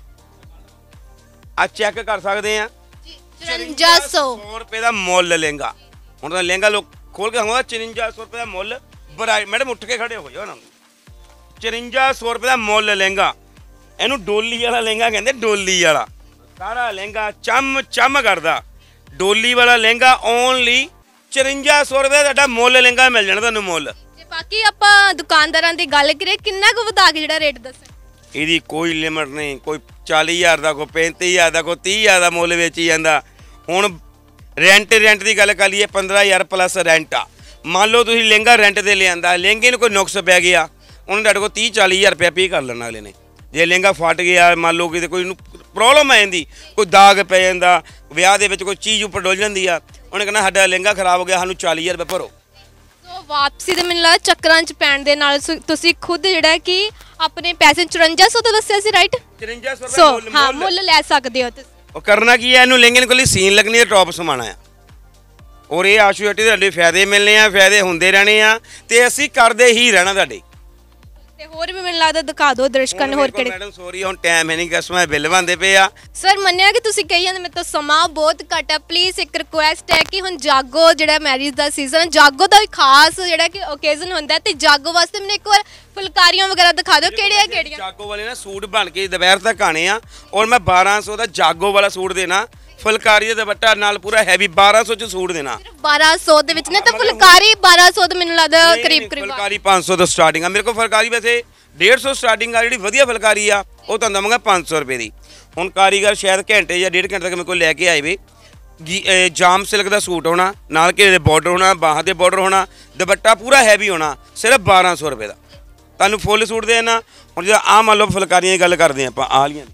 A: ਆ ਚੈੱਕ ਕਰ ਸਕਦੇ ਆ
C: ਚੁਰੰਜਾ ਸੌ
A: ਰੁਪਏ ਦਾ ਮੁੱਲ ਲਹਿੰਗਾ। ਹੁਣ ਤਾਂ ਲਹਿੰਗਾ ਲੋਕ ਖੋਲ ਕੇ ਖਾਉਂਦਾ ਚੁਰੰਜਾ ਸੌ ਰੁਪਏ ਦਾ ਮੁੱਲ। ਬਰਾਈ ਮੈਡਮ ਉੱਠ ਕੇ ਖੜੇ ਹੋ ਜਾਓ ਨਾ। ਚੁਰੰਜਾ ਸੌ ਰੁਪਏ ਦਾ ਮੁੱਲ ਲਹਿੰਗਾ। ਇਹਨੂੰ ਡੋਲੀ ਵਾਲਾ ਲਹਿੰਗਾ ਕਹਿੰਦੇ, ਡੋਲੀ ਵਾਲਾ ਸਾਰਾ ਲਹਿੰਗਾ ਚਮ ਚਮ ਕਰਦਾ। ਡੋਲੀ ਵਾਲਾ ਲਹਿੰਗਾ ਓਨਲੀ ਚੁਰੰਜਾ ਸੌ ਰੁਪਏ ਦਾ ਤੁਹਾਡਾ ਮੁੱਲ ਲਹਿੰਗਾ ਮਿਲ ਜਾਣਾ ਤੁਹਾਨੂੰ ਮੁੱਲ।
C: ਤੇ ਬਾਕੀ ਆਪਾਂ ਦੁਕਾਨਦਾਰਾਂ ਦੀ ਗੱਲ ਕਰੀਏ, ਕਿੰਨਾ ਕੁ ਵਧਾ ਕੇ ਜਿਹੜਾ ਰੇਟ ਦੱਸਣ?
A: ਇਹਦੀ ਕੋਈ ਲਿਮਟ ਨਹੀਂ। ਕੋਈ ਚਾਲੀ ਹਜ਼ਾਰ ਦਾ, ਕੋਈ ਪੈਂਤੀ ਹਜ਼ਾਰ ਦਾ, ਕੋਈ ਤੀਹ ਹਜ਼ਾਰ ਦਾ ਮੁੱਲ ਵੇਚੀ ਜਾਂਦਾ। ਹੁਣ ਰੈਂਟ ਰੈਂਟ ਦੀ ਗੱਲ ਕਰ ਲਈਏ, ਪੰਦਰਾਂ ਹਜ਼ਾਰ ਪਲੱਸ ਰੈਂਟ ਆ। ਮੰਨ ਲਓ ਤੁਸੀਂ ਲਹਿੰਗਾ ਰੈਂਟ 'ਤੇ ਲਿਆਂਦਾ, ਲਹਿੰਗੇ ਨੂੰ ਕੋਈ ਨੁਕਸ ਪੈ ਗਿਆ, ਉਹਨੇ ਤੁਹਾਡੇ ਕੋਲ ਤੀਹ ਚਾਲੀ ਹਜ਼ਾਰ ਰੁਪਇਆ ਪੇ ਕਰ ਲੈਣਾ ਅਗਲੇ ਨੇ। ਜੇ ਲਹਿੰਗਾ ਫਟ ਗਿਆ, ਮੰਨ ਲਓ ਕਿਤੇ ਕੋਈ ਨੂੰ ਪ੍ਰੋਬਲਮ ਆ ਜਾਂਦੀ, ਕੋਈ ਦਾਗ ਪੈ ਜਾਂਦਾ, ਵਿਆਹ ਦੇ ਵਿੱਚ ਕੋਈ ਚੀਜ਼ ਉੱਪਰ ਡੁੱਲ ਜਾਂਦੀ ਆ, ਉਹਨੇ ਕਹਿਣਾ ਸਾਡਾ ਲਹਿੰਗਾ ਖਰਾਬ ਹੋ ਗਿਆ, ਸਾਨੂੰ ਚਾਲੀ ਹਜ਼ਾਰ ਰੁਪਏ ਭਰੋ।
C: ਸੋ ਵਾਪਸੀ ਦੇ ਮੈਨੂੰ ਲੱਗਦਾ ਚੱਕਰਾਂ 'ਚ ਪੈਣ ਦੇ ਨਾਲ ਸੁ- ਤੁਸੀਂ ਖੁਦ ਜਿਹੜਾ ਕਿ ਆਪਣੇ ਪੈਸੇ ਚੁਰੰਜਾ ਸੌ ਤੋਂ ਦੱਸਿਆ ਸੀ ਰਾਈਟ
A: ਚੁਰੰਜਾ ਸੌ
C: ਸੋ
A: ਰੁਪਏ
C: ਹਾਂ ਮੁੱਲ ਲੈ ਸਕਦੇ ਹੋ ਤੁਸੀਂ।
A: ਉਹ ਕਰਨਾ ਕੀ ਹੈ, ਇਹਨੂੰ ਲਹਿੰਗੇ ਨੂੰ ਕੋਈ ਸੀਨ ਲੱਗਣੀ ਹੈ, ਟੌਪ ਸਮਾਣਾ ਆ ਔਰ ਇਹ ਆਸ਼ੂ ਹੱਟੀ ਦੇ ਤੁਹਾਡੇ ਫਾਇਦੇ ਮਿਲਣੇ ਆ, ਫਾਇਦੇ ਹੁੰਦੇ ਰਹਿਣੇ ਆ ਤੇ ਅਸੀਂ ਕਰਦੇ ਹੀ ਰਹਿਣਾ ਤੁਹਾਡੇ।
C: ਤੇ ਹੋਰ ਵੀ ਮੈਨੂੰ ਲੱਗਦਾ ਦਿਖਾ ਦਿਓ ਦਰਸ਼ਕਾਂ ਨੂੰ ਹੋਰ ਕਿਹੜੇ।
A: ਮੈਡਮ ਸੌਰੀ ਹੁਣ ਟਾਈਮ ਹੈ ਨਹੀਂ, ਕਸਟਮਰ ਬਿੱਲ ਬੰਦੇ ਪਏ ਆ।
C: ਸਰ ਮੰਨਿਆ ਕਿ ਤੁਸੀਂ ਕਹੀ ਜਾਂਦੇ ਮੇਰੇ ਤੋਂ ਸਮਾਂ ਬਹੁਤ ਘੱਟ ਹੈ, ਪਲੀਜ਼ ਇੱਕ ਰਿਕੁਐਸਟ ਹੈ ਕਿ ਹੁਣ ਜਾਗੋ ਜਿਹੜਾ ਮੈਰਿਜ ਦਾ ਸੀਜ਼ਨ, ਜਾਗੋ ਦਾ ਵੀ ਖਾਸ ਜਿਹੜਾ ਕਿ ਓਕੇਜ਼ਨ ਹੁੰਦਾ ਤੇ ਜਾਗੋ ਵਾਸਤੇ ਮੈਨੂੰ ਇੱਕ ਵਾਰ ਫੁਲਕਾਰੀਆਂ ਵਗੈਰਾ ਦਿਖਾ ਦਿਓ ਕਿਹੜੀਆਂ ਕਿਹੜੀਆਂ।
A: ਜਾਗੋ ਵਾਲੇ ਨਾ ਸੂਟ ਬਣ ਕੇ ਦੁਪਹਿਰ ਤੱਕ ਆਣੇ ਆ ਔਰ ਮੈਂ ਬਾਰਾਂ ਸੌ ਦਾ ਜਾਗੋ ਵਾਲਾ ਸੂਟ ਦੇਣਾ, ਫੁਲਕਾਰੀ ਦਾ ਦੁਪੱਟਾ ਨਾਲ ਪੂਰਾ ਹੈਵੀ ਬਾਰਾਂ ਸੌ ਚ ਸੂਟ ਦੇਣਾ।
C: ਬਾਰਾਂ ਸੌ ਦੇ ਵਿੱਚ ਨੇ ਤਾਂ ਫੁਲਕਾਰੀ ਬਾਰਾਂ ਸੌ ਤੋਂ ਮੈਨੂੰ ਲੱਗਦਾ ਕਰੀਬ ਕਰੀਬ
A: ਫੁਲਕਾਰੀ ਪੰਜ ਸੌ ਤੋਂ ਸਟਾਰਟਿੰਗ ਆ ਮੇਰੇ ਕੋਲ। ਫੁਲਕਾਰੀ ਵੈਸੇ ਡੇਢ ਸੌ ਸਟਾਰਟਿੰਗ ਆ, ਜਿਹੜੀ ਵਧੀਆ ਫੁਲਕਾਰੀ ਆ ਉਹ ਤੁਹਾਨੂੰ ਦਵਾਂਗਾ ਪੰਜ ਸੌ ਰੁਪਏ ਦੀ। ਹੁਣ ਕਾਰੀਗਰ ਸ਼ਾਇਦ ਘੰਟੇ ਜਾਂ ਡੇਢ ਘੰਟੇ ਤੱਕ ਮੇਰੇ ਕੋਲ ਲੈ ਕੇ ਆਏ ਵੇ। ਜਾਮ ਸਿਲਕ ਦਾ ਸੂਟ ਹੋਣਾ, ਨਾਲ ਘੇਰੇ ਦੇ ਬਾਰਡਰ ਹੋਣਾ, ਬਾਹਾਂ ਦੇ ਬਾਰਡਰ ਹੋਣਾ, ਦੁਪੱਟਾ ਪੂਰਾ ਹੈਵੀ ਹੋਣਾ, ਸਿਰਫ ਬਾਰਾਂ ਸੌ ਰੁਪਏ ਦਾ ਤੁਹਾਨੂੰ ਫੁੱਲ ਸੂਟ ਦੇਣਾ। ਹੁਣ ਜਿਹੜਾ ਆਹ ਮੰਨ ਲਓ ਫੁਲਕਾਰੀਆਂ ਦੀ ਗੱਲ ਕਰਦੇ ਆਪਾਂ, ਆਹ ਵਾਲੀਆਂ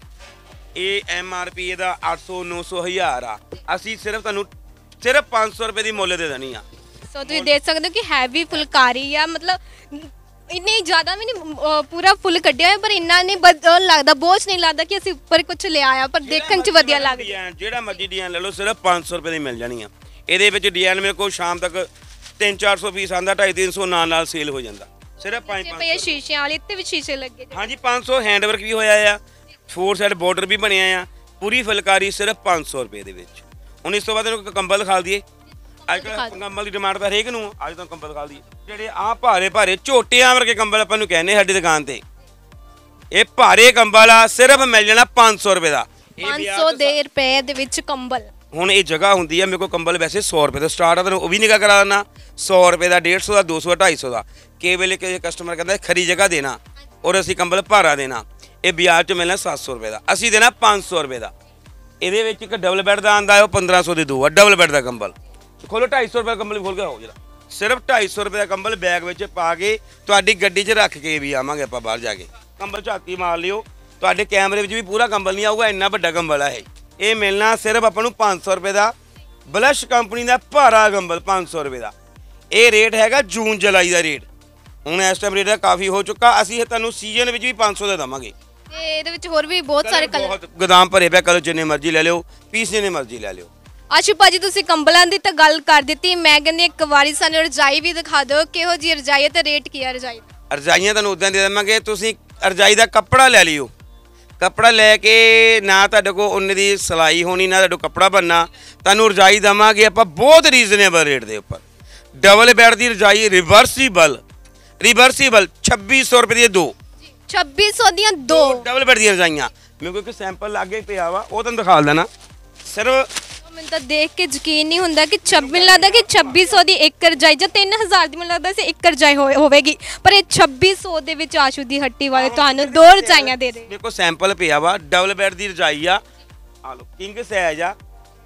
A: ਇਹ ਐਮ ਆਰ ਪੀ ਇਹਦਾ ਅੱਠ ਸੌ ਨੌ ਸੌ ਹਜ਼ਾਰ ਆ, ਅਸੀਂ ਸਿਰਫ ਤੁਹਾਨੂੰ ਸਿਰਫ ਪੰਜ ਸੌ ਰੁਪਏ ਦੀ ਮੁੱਲ ਦੇ ਦੇਣੀ ਆ।
C: ਸੋ ਤੁਸੀਂ ਦੇਖ ਸਕਦੇ ਹੋ ਕਿ ਹੈਵੀ ਫੁਲਕਾਰੀ ਆ, ਮਤਲਬ ਇੰਨੀ ਜ਼ਿਆਦਾ ਵੀ ਨਹੀਂ ਪੂਰਾ ਫੁੱਲ ਕੱਢਿਆ ਹੋਇਆ ਪਰ ਇੰਨਾ ਨਹੀਂ ਲੱਗਦਾ, ਬੋਝ ਨਹੀਂ ਲੱਗਦਾ ਕਿ ਅਸੀਂ ਉੱਪਰ ਕੁਝ ਲਿਆ ਆ, ਪਰ ਦੇਖਣ 'ਚ ਵਧੀਆ ਲੱਗਦਾ।
A: ਜਿਹੜਾ ਮਰਜ਼ੀ ਡਿਜ਼ਾਈਨ ਲੈ ਲਓ ਸਿਰਫ ਪੰਜ ਸੌ ਰੁਪਏ ਦੀ ਮਿਲ ਜਾਣੀ ਆ। ਇਹਦੇ ਵਿੱਚ ਡਿਜ਼ਾਈਨ ਮੇਰੇ ਕੋਲ ਸ਼ਾਮ ਤੱਕ ਤਿੰਨ ਚਾਰ ਸੌ ਪੀਸ ਆਉਂਦਾ, ਢਾਈ ਤਿੰਨ ਸੌ ਨਾਲ ਨਾਲ ਸੇਲ ਹੋ ਜਾਂਦਾ। ਸਿਰਫ ਪੰਜ ਪੰਜ
C: ਪਏ ਸ਼ੀਸ਼ਿਆਂ ਵਾਲੇ, ਇੱਥੇ ਵੀ ਸ਼ੀਸ਼ੇ ਲੱਗੇ।
A: ਹਾਂਜੀ ਪੰਜ ਸੌ ਹੈਂਡ ਵਰਕ ਵੀ ਹੋਇਆ ਆ, ਫੋਰ ਸਾਈਡ ਬਾਰਡਰ ਵੀ ਬਣਿਆ ਆ, ਪੂਰੀ ਫੁਲਕਾਰੀ ਸਿਰਫ ਪੰਜ ਸੌ ਰੁਪਏ ਦੇ ਵਿੱਚ। ਹੁਣ ਇਸ ਤੋਂ ਬਾਅਦ ਇਹਨੂੰ ਕੰਬਲ ਦਿਖਾ ਦਈਏ। ਅੱਜ ਕੱਲ੍ਹ ਕੰਬਲ ਦੀ ਡਿਮਾਂਡ ਤਾਂ ਹਰੇਕ ਨੂੰ, ਅੱਜ ਤਾਂ ਕੰਬਲ ਦਿਖਾ ਦਈਏ। ਜਿਹੜੇ ਆਹ ਭਾਰੇ ਭਾਰੇ ਝੋਟਿਆਂ ਵਰਗੇ ਕੰਬਲ ਆਪਾਂ ਨੂੰ ਕਹਿੰਦੇ ਸਾਡੀ ਦੁਕਾਨ ਤੇ, ਇਹ ਭਾਰੇ ਕੰਬਲ ਆ ਸਿਰਫ ਮਿਲ ਜਾਣਾ ਪੰਜ ਸੌ ਰੁਪਏ ਦਾ।
C: ਪੰਜ ਸੌ ਦੇ ਰੁਪਏ ਦੇ ਵਿੱਚ ਕੰਬਲ।
A: ਹੁਣ ਇਹ ਜਗ੍ਹਾ ਹੁੰਦੀ ਆ ਮੇਰੇ ਕੋਲ ਕੰਬਲ ਵੈਸੇ ਸੌ ਰੁਪਏ ਤੋਂ ਸਟਾਰਟ ਆ, ਤੁਹਾਨੂੰ ਉਹ ਵੀ ਨਿਗਾਹ ਕਰਾ ਦਿੰਦਾ। ਸੌ ਰੁਪਏ ਦਾ, ਡੇਢ ਸੌ ਦਾ, ਦੋ ਸੌ ਦਾ, ਢਾਈ ਸੌ ਦਾ। ਕਈ ਵੇਲੇ ਕਿਸੇ ਕਸਟਮਰ ਕਹਿੰਦਾ ਖਰੀ ਜਗ੍ਹਾ ਦੇਣਾ ਔਰ ਅਸੀਂ ਕੰਬਲ ਭਾਰਾ ਦੇਣਾ, ਇਹ ਬਾਜ਼ਾਰ 'ਚ ਮਿਲਣਾ ਸੱਤ ਸੌ ਰੁਪਏ ਦਾ, ਅਸੀਂ ਦੇਣਾ ਪੰਜ ਸੌ ਰੁਪਏ ਦਾ। ਇਹਦੇ ਵਿੱਚ ਇੱਕ ਡਬਲ ਬੈੱਡ ਦਾ ਆਉਂਦਾ, ਉਹ ਪੰਦਰਾਂ ਸੌ ਦੇ ਦੋ ਆ ਡਬਲ ਬੈੱਡ ਦਾ ਕੰਬਲ। ਖੋਲੋ ਢਾਈ ਸੌ ਰੁਪਏ ਕੰਬਲ ਵੀ ਖੋਲ ਕੇ ਆਓ ਜਰਾ, ਸਿਰਫ ਢਾਈ ਸੌ ਰੁਪਏ ਦਾ ਕੰਬਲ ਬੈਗ ਵਿੱਚ ਪਾ ਕੇ ਤੁਹਾਡੀ ਗੱਡੀ 'ਚ ਰੱਖ ਕੇ ਵੀ ਆਵਾਂਗੇ ਆਪਾਂ ਬਾਹਰ ਜਾ ਕੇ। ਕੰਬਲ ਝਾਤੀ ਮਾਰ ਲਿਓ, ਤੁਹਾਡੇ ਕੈਮਰੇ ਵਿੱਚ ਵੀ ਪੂਰਾ ਕੰਬਲ ਨਹੀਂ ਆਊਗਾ, ਇੰਨਾ ਵੱਡਾ ਕੰਬਲ ਆ ਇਹ। ਇਹ ਮਿਲਣਾ ਸਿਰਫ ਆਪਾਂ ਨੂੰ ਪੰਜ ਸੌ ਰੁਪਏ ਦਾ, ਬਲਸ਼ ਕੰਪਨੀ ਦਾ ਭਾਰਾ ਕੰਬਲ ਪੰਜ ਸੌ ਰੁਪਏ ਦਾ। ਇਹ ਰੇਟ ਹੈਗਾ ਜੂਨ ਜੁਲਾਈ ਦਾ ਰੇਟ, ਹੁਣ ਇਸ ਟਾਈਮ ਰੇਟ ਦਾ ਕਾਫੀ ਹੋ ਚੁੱਕਾ। ਅਸੀਂ ਤੁਹਾਨੂੰ ਸੀਜ਼ਨ ਵਿੱਚ ਵੀ ਪੰਜ ਸੌ ਦਾ ਦੇਵਾਂਗੇ।
C: ਤੇ ਇਹਦੇ ਵਿੱਚ ਹੋਰ ਵੀ ਬਹੁਤ ਸਾਰੇ ਕਲਰ,
A: ਬਹੁਤ ਗੋਦਾਮ ਭਰੇ ਪਿਆ, ਕਲਰ ਜਿੰਨੇ ਮਰਜ਼ੀ ਲੈ ਲਿਓ, ਪੀਸ ਜਿੰਨੇ ਮਰਜ਼ੀ ਲੈ ਲਿਓ।
C: ਆਸ਼ੂ ਭਾਜੀ ਤੁਸੀਂ ਕੰਬਲਾਂ ਦੀ ਤਾਂ ਗੱਲ ਕਰ ਦਿੱਤੀ, ਮੈਂ ਕਹਿੰਦੀ ਇੱਕ ਵਾਰੀ ਸਾਨੂੰ ਰਜਾਈ ਵੀ ਦਿਖਾ ਦਿਓ, ਕਿਹੋ ਜਿਹੀ ਰਜਾਈ ਹੈ ਤੇ ਰੇਟ ਕੀ ਹੈ ਰਜਾਈ ਦਾ?
A: ਰਜਾਈਆਂ ਤੁਹਾਨੂੰ ਉਦਾਂ ਦੇ ਦੇਵਾਂਗੇ, ਤੁਸੀਂ ਰਜਾਈ ਦਾ ਕੱਪੜਾ ਲੈ ਲਿਓ। ਕੱਪੜਾ ਲੈ ਕੇ ਨਾ ਤੁਹਾਡੇ ਕੋਲ ਉਹਨੇ ਦੀ ਸਿਲਾਈ ਹੋਣੀ, ਨਾ ਤੁਹਾਡੇ ਕੋਲ ਕੱਪੜਾ ਬਣਨਾ, ਤੁਹਾਨੂੰ ਰਜਾਈ ਦੇਵਾਂਗੇ ਆਪਾਂ ਬਹੁਤ ਰੀਜ਼ਨੇਬਲ ਰੇਟ ਦੇ ਉੱਪਰ। ਡਬਲ ਬੈੱਡ ਦੀ ਰਜਾਈ ਰਿਵਰਸੀਬਲ, ਰਿਵਰਸੀਬਲ ਛੱਬੀ ਸੌ ਰੁਪਏ ਦੀਆਂ ਦੋ,
C: ਛੱਬੀ ਸੌ ਦੀਆਂ ਦੋ
A: ਡਬਲ ਬੈੱਡ ਦੀਆਂ ਰਜਾਈਆਂ। ਮੇਰੇ ਕੋਲ ਇੱਕ ਸੈਂਪਲ ਲਾਗੇ ਪਿਆ ਵਾ, ਉਹ ਤੁਹਾਨੂੰ ਦਿਖਾ ਦੇਣਾ। ਸਿਰਫ
C: ਮੈਨੂੰ ਤਾਂ ਦੇਖ ਕੇ ਯਕੀਨ ਨਹੀਂ ਹੁੰਦਾ ਕਿ ਛੱਬੀ ਲੱਗਦਾ ਕਿ ਛੱਬੀ ਸੌ ਦੀ ਇੱਕ ਰਜਾਈ, ਜਾਂ ਤਿੰਨ ਹਜ਼ਾਰ ਦੀ ਮੈਨੂੰ ਲੱਗਦਾ ਸੀ ਇੱਕ ਰਜਾਈ ਹੋਵੇਗੀ, ਪਰ ਇਹ ਛੱਬੀ ਸੌ ਦੇ ਵਿੱਚ ਆਸ਼ੂ ਦੀ ਹੱਟੀ ਵਾਲੇ ਤੁਹਾਨੂੰ ਦੋ ਰਜਾਈਆਂ ਦੇ ਦੇ।
A: ਮੇਰੇ ਕੋਲ ਸੈਂਪਲ ਪਿਆ ਵਾ, ਡਬਲ ਬੈੱਡ ਦੀ ਰਜਾਈ ਆ, ਆ ਲਓ ਕਿੰਗ ਸਾਈਜ਼ ਆ,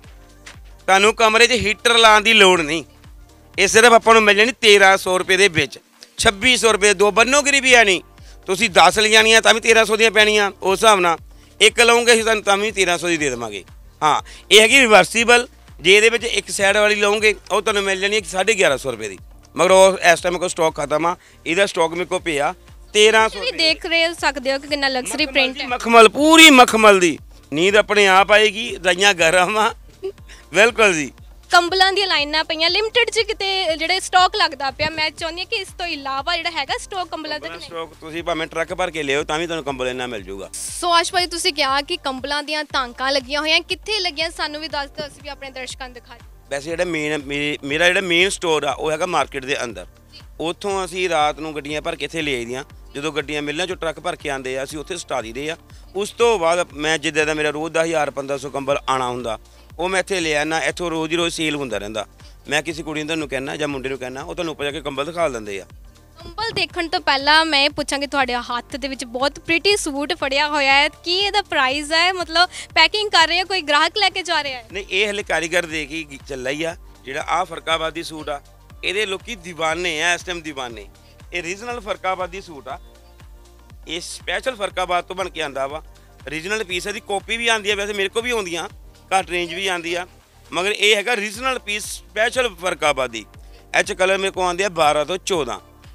A: ਤੁਹਾਨੂੰ ਕਮਰੇ 'ਚ ਹੀਟਰ ਲਾਉਣ ਦੀ ਲੋੜ ਨਹੀਂ। ਇਹ ਸਿਰਫ ਆਪਾਂ ਨੂੰ ਮਿਲ ਜਾਣੀ ਤੇਰਾਂ ਸੌ ਰੁਪਏ ਦੇ ਵਿੱਚ, ਛੱਬੀ ਸੌ ਰੁਪਏ ਦੋ ਬੰਨੋਗਰੀ ਵੀ ਹੈ ਨਹੀਂ। ਤੁਸੀਂ ਦਸ ਲਿਜਾਣੀਆਂ ਤਾਂ ਵੀ ਤੇਰਾਂ ਸੌ ਦੀਆਂ ਪੈਣੀਆਂ, ਉਸ ਹਿਸਾਬ ਨਾਲ ਇੱਕ ਲਓਗੇ ਅਸੀਂ ਤੁਹਾਨੂੰ ਤਾਂ ਵੀ ਤੇਰਾਂ ਸੌ ਦੀ ਦੇ ਦੇਵਾਂਗੇ। ਹਾਂ ਇਹ ਹੈਗੀ ਰਿਵਰਸੀਬਲ, ਜੇ ਇਹਦੇ ਵਿੱਚ ਇੱਕ ਸਾਈਡ ਵਾਲੀ ਲਓਗੇ ਉਹ ਤੁਹਾਨੂੰ ਮਿਲ ਜਾਣੀ ਸਾਢੇ ਗਿਆਰਾਂ ਸੌ ਰੁਪਏ ਦੀ, ਮਗਰ ਉਹ ਇਸ ਟਾਈਮ ਕੋਲ ਸਟਾਕ ਖਤਮ ਆ, ਇਹਦਾ ਸਟਾਕ ਮੇਰੇ ਕੋਲ ਪਿਆ ਤੇਰਾਂ ਸੌ।
C: ਦੇਖ ਰਹੇ ਸਕਦੇ ਹੋ ਕਿ ਕਿੰਨਾ ਲਗਜ਼ਰੀ ਪ੍ਰਿੰਟ ਹੈ,
A: ਮਖਮਲ ਪੂਰੀ ਮਖਮਲ ਦੀ, ਨੀਂਦ ਆਪਣੇ ਆਪ ਆਏਗੀ, ਰਜਾਈਆਂ ਗਰਮ ਆ ਬਿਲਕੁਲ ਜੀ।
C: ਕੰਬਲਾਂ ਦੀਆਂ ਲਾਈਨਾਂ ਪਈਆਂ, ਲਿਮਟਿਡ ਚ ਕਿਤੇ ਜਿਹੜੇ ਸਟਾਕ ਲੱਗਦਾ ਪਿਆ, ਮੈਂ ਚਾਹੁੰਦੀ ਹਾਂ ਕਿ ਇਸ ਤੋਂ ਇਲਾਵਾ ਜਿਹੜਾ ਹੈਗਾ ਸਟਾਕ ਕੰਬਲਾਂ ਦਾ ਨਹੀਂ।
A: ਸਟਾਕ ਤੁਸੀਂ ਭਾਵੇਂ ਟਰੱਕ ਭਰ ਕੇ ਲਿਓ ਤਾਂ ਵੀ ਤੁਹਾਨੂੰ ਕੰਬਲ ਇੰਨਾ ਮਿਲ ਜਾਊਗਾ।
C: ਸੋ ਆਸ਼ ਭਾਈ ਤੁਸੀਂ ਕਿਹਾ ਕਿ ਕੰਬਲਾਂ ਦੀਆਂ ਤਾਂਕਾਂ ਲੱਗੀਆਂ ਹੋਈਆਂ, ਕਿੱਥੇ ਲੱਗੀਆਂ ਸਾਨੂੰ ਵੀ ਦੱਸ ਦਿਓ, ਅਸੀਂ ਵੀ ਆਪਣੇ ਦਰਸ਼ਕਾਂ ਨੂੰ ਦਿਖਾ ਦਿਓ।
A: ਵੈਸੇ ਜਿਹੜਾ ਮੇਨ ਮੇਰਾ ਜਿਹੜਾ ਮੇਨ ਸਟੋਰ ਆ ਉਹ ਹੈਗਾ ਮਾਰਕੀਟ ਦੇ ਅੰਦਰ, ਉੱਥੋਂ ਅਸੀਂ ਰਾਤ ਨੂੰ ਗੱਡੀਆਂ ਭਰ ਕੇ ਇੱਥੇ ਲੈ ਆਈਦੀਆਂ। ਜਦੋਂ ਗੱਡੀਆਂ ਮਿਲਣਾ ਚੋਂ ਟਰੱਕ ਭਰ ਕੇ ਆਉਂਦੇ ਆ ਅਸੀਂ ਉੱਥੇ ਸਟਾ ਦਈਦੇ ਆ। ਉਸ ਤੋਂ ਬਾਅਦ ਮੈਂ ਜਿੱਦਾਂ ਦਾ ਮੇਰਾ ਰੋਜ਼ ਦਾ ਹਜ਼ਾਰ ਪੰਦਰਾਂ ਸੌ ਕੰਬਲ ਆਉਣਾ ਹੁੰਦਾ ਉਹ ਮੈਂ ਇੱਥੇ ਲੈ ਆਉਣਾ, ਇੱਥੋਂ ਰੋਜ਼ ਹੀ ਰੋਜ਼ ਸੇਲ ਹੁੰਦਾ ਰਹਿੰਦਾ। ਮੈਂ ਕਿਸੇ ਕੁੜੀ ਨੂੰ ਤੁਹਾਨੂੰ ਕਹਿਣਾ ਜਾਂ ਮੁੰਡੇ ਨੂੰ ਕਹਿਣਾ, ਉਹ ਤੁਹਾਨੂੰ ਉੱਪਰ ਜਾ ਕੇ ਕੰਬਲ ਦਿਖਾ ਦਿੰਦੇ ਆ।
C: ਕੰਬਲ ਦੇਖਣ ਤੋਂ ਪਹਿਲਾਂ ਮੈਂ ਪੁੱਛਾਂਗੀ, ਤੁਹਾਡੇ ਹੱਥ ਦੇ ਵਿੱਚ ਬਹੁਤ ਪ੍ਰੀਟੀ ਸੂਟ ਫੜਿਆ ਹੋਇਆ ਹੈ, ਕੀ ਇਹਦਾ ਪ੍ਰਾਈਸ ਹੈ? ਮਤਲਬ ਪੈਕਿੰਗ ਕਰ ਰਹੇ ਹੋ, ਕੋਈ ਗ੍ਰਾਹਕ ਲੈ ਕੇ ਜਾ ਰਿਹਾ ਹੈ?
A: ਨਹੀਂ, ਇਹ ਹਲੇ ਕਾਰੀਗਰ ਦੇ ਕੇ ਚੱਲਾ ਹੀ ਆ। ਜਿਹੜਾ ਆਹ ਫਰਕਾਬਾਦੀ ਸੂਟ ਆ ਇਹਦੇ ਲੋਕੀ ਦੀਵਾਨੇ ਆ, ਇਸ ਟਾਈਮ ਦੀਵਾਨੇ। ਇਹ ਰੀਜਨਲ ਫਰਕਾਬਾਦੀ ਸੂਟ ਆ, ਇਹ ਸਪੈਸ਼ਲ ਫਰਕਾਬਾਦ ਤੋਂ ਬਣ ਕੇ ਆਂਦਾ ਵਾ। ਰੀਜਨਲ ਪੀਸ ਦੀ ਕਾਪੀ ਵੀ ਆਉਂਦੀ ਆ, ਵੈਸੇ ਮੇਰੇ ਕੋਲ ਵੀ ਆਉਂਦੀਆਂ, ਘੱਟ ਰੇਂਜ ਵੀ ਆਉਂਦੀ ਆ, ਮਗਰ ਇਹ ਹੈਗਾ ਰੀਜਨਲ ਪੀਸ ਸਪੈਸ਼ਲ ਫਰਕਾਬਾਦੀ। ਇਹ 'ਚ ਕਲਰ ਮੇਰੇ ਕੋਲ ਆਉਂਦੇ ਆ ਬਾਰਾਂ ਤੋਂ ਚੌਦਾਂ।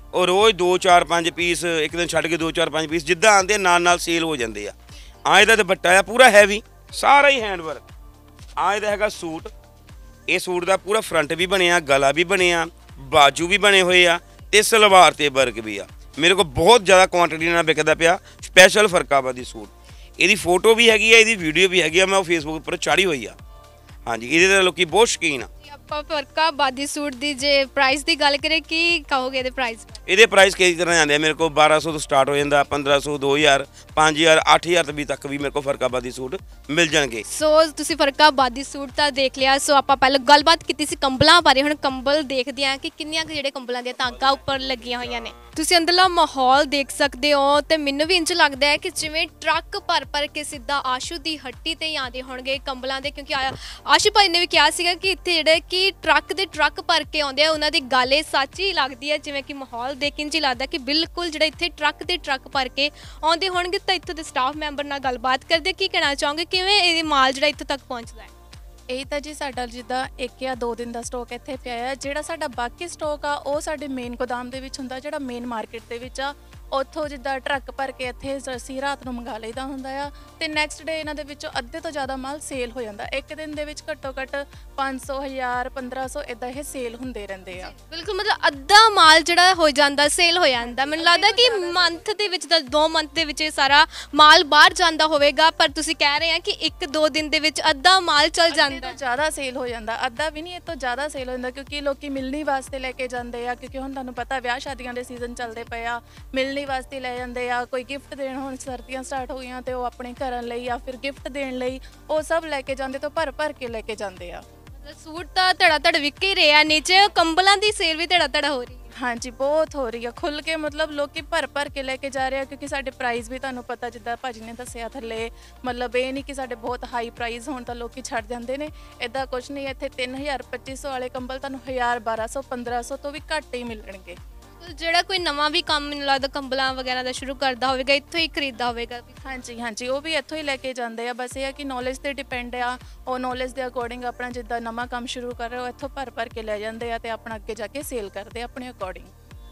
A: ਉਹ ਰੋਜ਼ ਦੋ ਚਾਰ ਪੰਜ ਪੀਸ ਇੱਕ ਦਿਨ ਛੱਡ ਕੇ ਦੋ ਚਾਰ ਪੰਜ ਪੀਸ ਜਿੱਦਾਂ ਆਉਂਦੇ ਨਾਲ ਨਾਲ ਸੇਲ ਹੋ ਜਾਂਦੇ ਆ। ਆ ਇਹਦਾ ਦੁਪੱਟਾ ਆ ਪੂਰਾ ਹੈਵੀ, ਸਾਰਾ ਹੀ ਹੈਂਡ ਵਰਕ। ਆ ਇਹਦਾ ਹੈਗਾ ਸੂਟ, ਇਹ ਸੂਟ ਦਾ ਪੂਰਾ ਫਰੰਟ ਵੀ ਬਣਿਆ, ਗਲਾ ਵੀ ਬਣਿਆ, ਬਾਜੂ ਵੀ ਬਣੇ ਹੋਏ ਆ ਤੇ ਸਲਵਾਰ ਤੇ ਵਰਕ ਵੀ ਆ। ਮੇਰੇ ਕੋਲ ਬਹੁਤ ਜ਼ਿਆਦਾ ਕੁਆਂਟੀਟੀ ਨਾਲ ਵਿਕਦਾ ਪਿਆ ਸਪੈਸ਼ਲ ਫਰਕਾਬਾਦੀ ਸੂਟ। ਇਹਦੀ ਫੋਟੋ ਵੀ ਹੈਗੀ ਆ, ਇਹਦੀ ਵੀਡੀਓ ਵੀ ਹੈਗੀ ਆ, ਮੈਂ ਉਹ ਫੇਸਬੁੱਕ ਉੱਪਰ ਚਾੜੀ ਹੋਈ ਆ। ਹਾਂਜੀ, ਇਹਦੇ ਤਾਂ ਲੋਕੀ ਬਹੁਤ ਸ਼ੌਕੀਨ ਆ।
C: ਆਪਾਂ ਫਰਕਾਬਾਦੀ ਸੂਟ ਦੀ ਜੇ ਪ੍ਰਾਈਸ ਦੀ ਗੱਲ ਕਰੇ ਕੀ ਕਹੋਗੇ ਇਹਦੇ ਪ੍ਰਾਈਸ?
A: ਇਹਦੇ ਪ੍ਰਾਈਸ ਕਈ ਤਰ੍ਹਾਂ ਜਾਂਦੇ ਆ। ਮੇਰੇ ਕੋਲ ਬਾਰਾਂ ਸੌ ਤੋਂ ਸਟਾਰਟ ਹੋ ਜਾਂਦਾ, ਪੰਦਰਾਂ ਸੌ, ਦੋ ਹਜ਼ਾਰ, ਪੰਜ ਹਜ਼ਾਰ, ਅੱਠ ਹਜ਼ਾਰ ਵੀ ਤੱਕ ਵੀ ਮੇਰੇ ਕੋਲ ਫਰਕਾਬਾਦੀ ਸੂਟ ਮਿਲ ਜਾਣਗੇ।
C: ਸੋ ਤੁਸੀਂ ਫਰਕਾਬਾਦੀ ਸੂਟ ਤਾਂ ਦੇਖ ਲਿਆ। ਸੋ ਆਪਾਂ ਪਹਿਲਾਂ ਗੱਲਬਾਤ ਕੀਤੀ ਸੀ ਕੰਬਲਾਂ ਬਾਰੇ, ਹੁਣ ਕੰਬਲ ਦੇਖਦੇ ਹਾਂ ਕਿ ਕਿੰਨੀਆਂ ਕੁ ਜਿਹੜੇ ਕੰਬਲਾਂ ਦੀਆਂ ਤਾਂਗਾ ਉੱਪਰ ਲੱਗੀਆਂ ਹੋਈਆਂ ਨੇ। ਤੁਸੀਂ ਅੰਦਰਲਾ ਮਾਹੌਲ ਦੇਖ ਸਕਦੇ ਹੋ ਤੇ ਮੈਨੂੰ ਵੀ ਇੰਜ ਲੱਗਦਾ ਹੈ ਕਿ ਜਿਵੇਂ ਟਰੱਕ ਭਰ ਭਰ ਕੇ ਸਿੱਧਾ ਆਸ਼ੂ ਦੀ ਹੱਟੀ ਤੇ ਹੀ ਆਉਂਦੇ ਹੋਣਗੇ ਕੰਬਲਾਂ ਦੇ, ਕਿਉਂਕਿ ਆਸ਼ੂ ਭਾਈ ਨੇ ਵੀ ਕਿਹਾ ਸੀਗਾ ਕਿ ਇੱਥੇ ਜਿਹੜੇ ਕਿ ਟਰੱਕ ਦੇ ਟਰੱਕ ਭਰ ਕੇ ਆਉਂਦੇ ਆ, ਉਹਨਾਂ ਦੀ ਗੱਲ ਇਹ ਸੱਚ ਹੀ ਲੱਗਦੀ ਹੈ। ਜਿਵੇਂ ਕਿ ਮਾਹੌਲ ਦੇਖ ਕੇ ਇੰਝ ਲੱਗਦਾ ਕਿ ਬਿਲਕੁਲ ਜਿਹੜਾ ਇੱਥੇ ਟਰੱਕ ਦੇ ਟਰੱਕ ਭਰ ਕੇ ਆਉਂਦੇ ਹੋਣਗੇ। ਤਾਂ ਇੱਥੋਂ ਦੇ ਸਟਾਫ ਮੈਂਬਰ ਨਾਲ ਗੱਲਬਾਤ ਕਰਦੇ, ਕੀ ਕਹਿਣਾ ਚਾਹੋਗੇ ਕਿਵੇਂ ਇਹ ਮਾਲ ਜਿਹੜਾ ਇੱਥੋਂ ਤੱਕ ਪਹੁੰਚਦਾ ਹੈ?
M: ਇਹ ਤਾਂ ਜੀ ਸਾਡਾ ਜਿੱਦਾਂ ਇੱਕ ਜਾਂ ਦੋ ਦਿਨ ਦਾ ਸਟਾਕ ਇੱਥੇ ਪਿਆ ਹੈ। ਜਿਹੜਾ ਸਾਡਾ ਬਾਕੀ ਸਟਾਕ ਆ ਉਹ ਸਾਡੇ ਮੇਨ ਗੋਦਾਮ ਦੇ ਵਿੱਚ ਹੁੰਦਾ, ਜਿਹੜਾ ਮੇਨ ਮਾਰਕੀਟ ਦੇ ਵਿੱਚ ਆ। ਉੱਥੋਂ ਜਿੱਦਾਂ ਟਰੱਕ ਭਰ ਕੇ ਇੱਥੇ ਅਸੀਂ ਰਾਤ ਨੂੰ ਮੰਗਾ ਲਈਦਾ ਹੁੰਦਾ ਆ ਤੇ ਨੈਕਸਟ ਡੇ ਇਹਨਾਂ ਦੇ ਵਿੱਚੋਂ ਅੱਧੇ ਤੋਂ ਜ਼ਿਆਦਾ ਮਾਲ ਸੇਲ ਹੋ ਜਾਂਦਾ। ਇੱਕ ਦਿਨ ਦੇ ਵਿੱਚ ਘੱਟੋ ਘੱਟ ਪੰਜ ਸੌ, ਹਜ਼ਾਰ, ਪੰਦਰਾਂ ਸੌ ਇਦਾਂ ਇਹ ਸੇਲ ਹੁੰਦੇ ਰਹਿੰਦੇ ਆ।
C: ਬਿਲਕੁਲ, ਮਤਲਬ ਅੱਧਾ ਮਾਲ ਜਿਹੜਾ ਹੋ ਜਾਂਦਾ ਸੇਲ ਹੋ ਜਾਂਦਾ। ਮੈਨੂੰ ਲੱਗਦਾ ਕਿ ਮੰਥ ਦੇ ਵਿੱਚ ਤਾਂ ਦੋ ਮੰਥ ਦੇ ਵਿੱਚ ਇਹ ਸਾਰਾ ਮਾਲ ਬਾਹਰ ਜਾਂਦਾ ਹੋਵੇਗਾ, ਪਰ ਤੁਸੀਂ ਕਹਿ ਰਹੇ ਆ ਕਿ ਇੱਕ ਦੋ ਦਿਨ ਦੇ ਵਿੱਚ ਅੱਧਾ ਮਾਲ ਚਲ ਜਾਂਦਾ,
M: ਜ਼ਿਆਦਾ ਸੇਲ ਹੋ ਜਾਂਦਾ। ਅੱਧਾ ਵੀ ਨਹੀਂ, ਇਹ ਤੋਂ ਜ਼ਿਆਦਾ ਸੇਲ ਹੋ ਜਾਂਦਾ ਕਿਉਂਕਿ ਲੋਕੀ ਮਿਲਣੀ ਵਾਸਤੇ ਲੈ ਕੇ ਜਾਂਦੇ ਆ। ਕਿਉਂਕਿ ਹੁਣ ਤੁਹਾਨੂੰ ਪਤਾ ਵਿਆਹ ਸ਼ਾਦੀਆਂ ਦੇ ਸੀਜ਼ਨ ਚੱਲਦੇ ਪਏ ਆ, ਮਿਲਣੀ ਵਾਸਤੇ ਲੈ ਜਾਂਦੇ ਆ। ਕੋਈ ਗਿਫਟ ਦੇਣ, ਹੁਣ ਸਰਦੀਆਂ ਸਟਾਰਟ ਹੋ ਗਈਆਂ ਤੇ ਉਹ ਆਪਣੇ ਘਰਾਂ ਲਈ ਜਾਂ ਫਿਰ ਗਿਫਟ ਦੇਣ ਲਈ ਉਹ ਸਭ ਲੈ ਕੇ ਜਾਂਦੇ, ਤੋਂ ਭਰ ਭਰ ਕੇ ਲੈ ਕੇ ਜਾਂਦੇ ਆ।
C: ਸੂਟ ਤਾਂ ਧੜਾ ਧੜ ਵਿਕ ਹੀ ਰਿਹਾ, ਨੀਚੇ ਕੰਬਲਾਂ ਦੀ ਸੇਲ ਵੀ ਧੜਾ ਧੜ ਹੋ ਰਹੀ ਹੈ।
M: ਹਾਂਜੀ, ਬਹੁਤ ਹੋ ਰਹੀ ਆ ਖੁੱਲ ਕੇ, ਮਤਲਬ ਲੋਕੀ ਭਰ ਭਰ ਕੇ ਲੈ ਕੇ ਜਾ ਰਹੇ ਆ। ਕਿਉਂਕਿ ਸਾਡੇ ਪ੍ਰਾਈਸ ਵੀ ਤੁਹਾਨੂੰ ਪਤਾ ਜਿੱਦਾਂ ਭਾਜੀ ਨੇ ਦੱਸਿਆ ਥੱਲੇ, ਮਤਲਬ ਇਹ ਨਹੀਂ ਕਿ ਸਾਡੇ ਬਹੁਤ ਹਾਈ ਪ੍ਰਾਈਸ ਹੋਣ ਤਾਂ ਲੋਕੀ ਛੱਡ ਜਾਂਦੇ ਨੇ। ਇੱਦਾਂ ਕੁਛ ਨਹੀਂ, ਇੱਥੇ ਤਿੰਨ ਹਜ਼ਾਰ ਪੱਚੀ ਸੌ ਵਾਲੇ ਕੰਬਲ ਤੁਹਾਨੂੰ ਹਜ਼ਾਰ, ਬਾਰਾਂ ਸੌ, ਪੰਦਰਾਂ ਸੌ ਤੋਂ ਵੀ ਘੱਟ ਹੀ ਮਿਲਣਗੇ।
C: ਜਿਹੜਾ ਕੋਈ ਨਵਾਂ ਵੀ ਕੰਮ ਮੈਨੂੰ ਲੱਗਦਾ ਕੰਬਲਾਂ ਵਗੈਰਾ ਦਾ ਸ਼ੁਰੂ ਕਰਦਾ ਹੋਵੇਗਾ, ਇੱਥੋਂ ਹੀ ਖਰੀਦਦਾ ਹੋਵੇਗਾ।
M: ਹਾਂਜੀ ਹਾਂਜੀ, ਉਹ ਵੀ ਇੱਥੋਂ ਹੀ ਲੈ ਕੇ ਜਾਂਦੇ ਆ। ਬਸ ਇਹ ਆ ਕਿ ਨੌਲੇਜ ਤੇ ਡਿਪੈਂਡ ਆ, ਉਹ ਨੌਲੇਜ ਦੇ ਅਕੋਰਡਿੰਗ ਆਪਣਾ ਜਿੱਦਾਂ ਨਵਾਂ ਕੰਮ ਸ਼ੁਰੂ ਕਰ ਰਹੇ ਹੋ ਇੱਥੋਂ ਭਰ ਭਰ ਕੇ ਲੈ ਜਾਂਦੇ ਆ ਤੇ ਆਪਣਾ ਅੱਗੇ ਜਾ ਕੇ ਸੇਲ ਕਰਦੇ ਆਪਣੇ ਅਕੋਰਡਿੰਗ।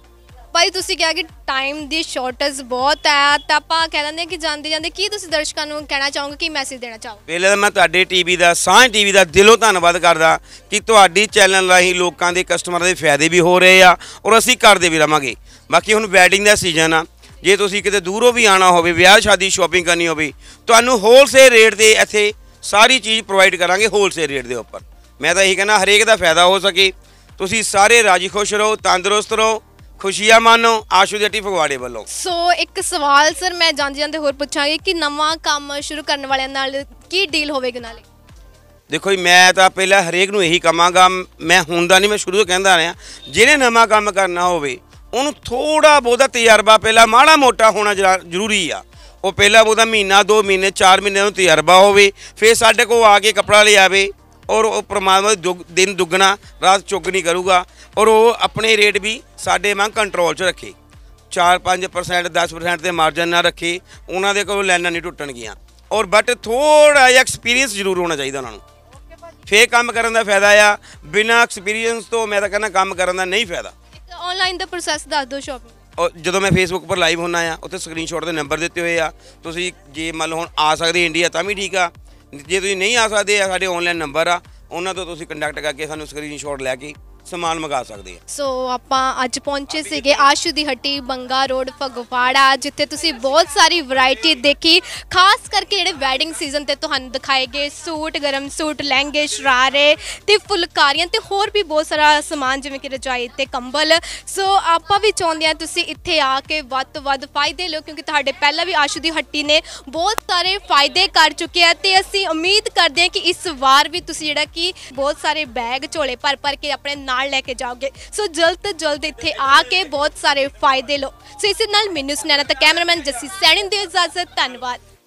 C: ਭਾਈ ਤੁਸੀਂ ਕਿਹਾ ਕਿ ਟਾਈਮ ਦੀ ਸ਼ਾਰਟੇਜ ਬਹੁਤ ਹੈ, ਤਾਂ ਆਪਾਂ ਕਹਿ ਦਿੰਦੇ ਕਿ ਜਾਂਦੇ ਜਾਂਦੇ ਕੀ ਤੁਸੀਂ ਦਰਸ਼ਕਾਂ ਨੂੰ ਕਹਿਣਾ ਚਾਹੋਗੇ, ਕੀ ਮੈਸੇਜ ਦੇਣਾ ਚਾਹੋਗੇ?
A: ਪਹਿਲੇ ਤਾਂ ਮੈਂ ਤੁਹਾਡੇ ਟੀਵੀ ਦਾ, ਸਾਂਝ ਟੀਵੀ ਦਾ ਦਿਲੋਂ ਧੰਨਵਾਦ ਕਰਦਾ ਕਿ ਤੁਹਾਡੀ ਚੈਨਲ ਰਾਹੀਂ ਲੋਕਾਂ ਦੇ, ਕਸਟਮਰਾਂ ਦੇ ਫਾਇਦੇ ਵੀ ਹੋ ਰਹੇ ਆ ਔਰ ਅਸੀਂ ਕਰਦੇ ਵੀ ਰਵਾਂਗੇ। ਬਾਕੀ ਹੁਣ ਵੈਡਿੰਗ ਦਾ ਸੀਜ਼ਨ ਆ, ਜੇ ਤੁਸੀਂ ਕਿਤੇ ਦੂਰੋਂ ਵੀ ਆਉਣਾ ਹੋਵੇ, ਵਿਆਹ ਸ਼ਾਦੀ ਸ਼ਾਪਿੰਗ ਕਰਨੀ ਹੋਵੇ, ਤੁਹਾਨੂੰ ਹੋਲਸੇਲ ਰੇਟ ਤੇ ਇੱਥੇ ਸਾਰੀ ਚੀਜ਼ ਪ੍ਰੋਵਾਈਡ ਕਰਾਂਗੇ ਹੋਲਸੇਲ ਰੇਟ ਦੇ ਉੱਪਰ। ਮੈਂ ਤਾਂ ਇਹੀ ਕਹਿੰਦਾ ਹਰੇਕ ਦਾ ਫਾਇਦਾ ਹੋ ਸਕੇ। ਤੁਸੀਂ ਸਾਰੇ ਰਾਜੀ ਖੁਸ਼ ਰਹੋ, ਤੰਦਰੁਸਤ ਰਹੋ, ਖੁਸ਼ੀਆਂ ਮਾਣੋ ਆਸ਼ੂ ਦੀ ਹੱਟੀ ਫਗਵਾੜੇ ਵੱਲੋਂ।
C: ਸੋ ਇੱਕ ਸਵਾਲ ਸਰ ਮੈਂ ਜਾਂਦੇ ਜਾਂਦੇ ਹੋਰ ਪੁੱਛਾਂਗੀ ਕਿ ਨਵਾਂ ਕੰਮ ਸ਼ੁਰੂ ਕਰਨ ਵਾਲਿਆਂ ਨਾਲ ਕੀ ਡੀਲ ਹੋਵੇਗੀ? ਨਾਲੇ
A: ਦੇਖੋ ਜੀ, ਮੈਂ ਤਾਂ ਪਹਿਲਾਂ ਹਰੇਕ ਨੂੰ ਇਹੀ ਕਹਾਂਗਾ, ਮੈਂ ਹੁੰਦਾ ਨਹੀਂ, ਮੈਂ ਸ਼ੁਰੂ ਤੋਂ ਕਹਿੰਦਾ ਰਿਹਾ, ਜਿਹਨੇ ਨਵਾਂ ਕੰਮ ਕਰਨਾ ਹੋਵੇ ਉਹਨੂੰ ਥੋੜਾ ਬਹੁਤਾ ਤਜਰਬਾ ਪਹਿਲਾਂ ਮਾੜਾ ਮੋਟਾ ਹੋਣਾ ਜ਼ਰੂਰੀ ਆ। ਉਹ ਪਹਿਲਾਂ ਬਹੁਤਾ ਮਹੀਨਾ, ਦੋ ਮਹੀਨੇ, ਚਾਰ ਮਹੀਨੇ ਨੂੰ ਤਜਰਬਾ ਹੋਵੇ, ਫਿਰ ਸਾਡੇ ਕੋਲ ਆ ਕੇ ਕੱਪੜਾ ਲਿਆਵੇ ਔਰ ਉਹ ਪ੍ਰਮਾਤਮਾ ਦੁੱਗ ਦਿਨ ਦੁੱਗਣਾ ਰਾਤ ਚੁਗਣੀ ਕਰੂਗਾ ਔਰ ਉਹ ਆਪਣੇ ਰੇਟ ਵੀ ਸਾਡੇ ਵਾਂਗ ਕੰਟਰੋਲ 'ਚ ਰੱਖੇ। ਚਾਰ ਪੰਜ ਪਰਸੈਂਟ ਦਸ ਪਰਸੈਂਟ ਦੇ ਮਾਰਜਨ ਨਾ ਰੱਖੇ, ਉਹਨਾਂ ਦੇ ਕੋਲ ਲਾਈਨਾਂ ਨਹੀਂ ਟੁੱਟਣਗੀਆਂ। ਔਰ ਬਟ ਥੋੜ੍ਹਾ ਜਿਹਾ ਐਕਸਪੀਰੀਅੰਸ ਜ਼ਰੂਰ ਹੋਣਾ ਚਾਹੀਦਾ ਉਹਨਾਂ ਨੂੰ, ਫੇਰ ਕੰਮ ਕਰਨ ਦਾ ਫਾਇਦਾ ਆ। ਬਿਨਾਂ ਐਕਸਪੀਰੀਅੰਸ ਤੋਂ ਮੈਂ ਤਾਂ ਕਹਿੰਦਾ ਕੰਮ ਕਰਨ ਦਾ ਨਹੀਂ ਫਾਇਦਾ।
C: ਆਨਲਾਈਨ ਦਾ ਪ੍ਰੋਸੈਸ ਦੱਸ ਦਿਓ ਸ਼ਾਪਿੰਗ।
A: ਔਰ ਜਦੋਂ ਮੈਂ ਫੇਸਬੁੱਕ ਪਰ ਲਾਈਵ ਹੁੰਦਾ ਆ, ਉੱਥੇ ਸਕਰੀਨਸ਼ਾਟ ਦੇ ਨੰਬਰ ਦਿੱਤੇ ਹੋਏ ਆ। ਤੁਸੀਂ ਜੇ ਮੰਨ ਲਓ ਹੁਣ ਆ ਸਕਦੇ ਇੰਡੀਆ ਤਾਂ ਵੀ ਠੀਕ ਆ, ਜੇ ਤੁਸੀਂ ਨਹੀਂ ਆ ਸਕਦੇ ਆ, ਸਾਡੇ ਆਨਲਾਈਨ ਨੰਬਰ ਆ, ਉਹਨਾਂ ਤੋਂ ਤੁਸੀਂ ਕੰਟੈਕਟ ਕਰਕੇ ਸਾਨੂੰ ਸਕਰੀਨਸ਼ਾਟ ਲੈ ਕੇ ਸਮਾਨ ਮੰਗਾ ਸਕਦੇ ਆ।
C: ਸੋ ਆਪਾਂ ਅੱਜ ਪਹੁੰਚੇ ਸੀਗੇ ਆਸ਼ੂ ਦੀ ਹੱਟੀ, ਬੰਗਾ ਰੋਡ, ਫਗਵਾੜਾ, ਜਿੱਥੇ ਤੁਸੀਂ ਬਹੁਤ ਸਾਰੀ ਵੈਰਾਈਟੀ ਦੇਖੀ। ਖਾਸ ਕਰਕੇ ਜਿਹੜੇ ਵੈਡਿੰਗ ਸੀਜ਼ਨ ਤੇ ਤੁਹਾਨੂੰ ਦਿਖਾਏ ਗਏ ਸੂਟ, ਗਰਮ ਸੂਟ, ਲਹਿੰਗੇ, ਸ਼ਰਾਰੇ ਤੇ ਫੁਲਕਾਰੀਆਂ ਤੇ ਹੋਰ ਵੀ ਬਹੁਤ ਸਾਰਾ ਸਮਾਨ, ਜਿਵੇਂ ਕਿ ਰਜਾਈ ਤੇ ਕੰਬਲ। ਸੋ ਆਪਾਂ ਵੀ ਚਾਹੁੰਦੇ ਹਾਂ ਤੁਸੀਂ ਇੱਥੇ ਆ ਕੇ ਵੱਧ ਤੋਂ ਵੱਧ ਫਾਇਦੇ ਲਓ, ਕਿਉਂਕਿ ਤੁਹਾਡੇ ਪਹਿਲਾਂ ਵੀ ਆਸ਼ੂ ਦੀ ਹੱਟੀ ਨੇ ਬਹੁਤ ਸਾਰੇ ਫਾਇਦੇ ਕਰ ਚੁੱਕੇ ਆ ਤੇ ਅਸੀਂ ਉਮੀਦ ਕਰਦੇ ਹਾਂ ਕਿ ਇਸ ਵਾਰ ਵੀ ਤੁਸੀਂ ਜਿਹੜਾ ਕਿ ਬਹੁਤ ਸਾਰੇ ਬੈਗ ਝੋਲੇ ਭਰ ਭਰ ਕੇ ਆਪਣੇ ਨਾਲ ਲੈ ਕੇ ਜਾਓਗੇ। ਸੋ ਜਲਦ ਤੋਂ ਜਲਦ ਇੱਥੇ ਆ ਕੇ ਬਹੁਤ ਸਾਰੇ ਫਾਇਦੇ ਲਓ। ਸੋ ਇਸੇ ਨਾਲ ਮੈਨੂੰ ਸੁਨੈਣਾ ਤੇ ਕੈਮਰਾਮੈਨ ਜੱਸੀ ਸੈਣੀ ਦੀ ਇਜਾਜ਼ਤ। ਧੰਨਵਾਦ।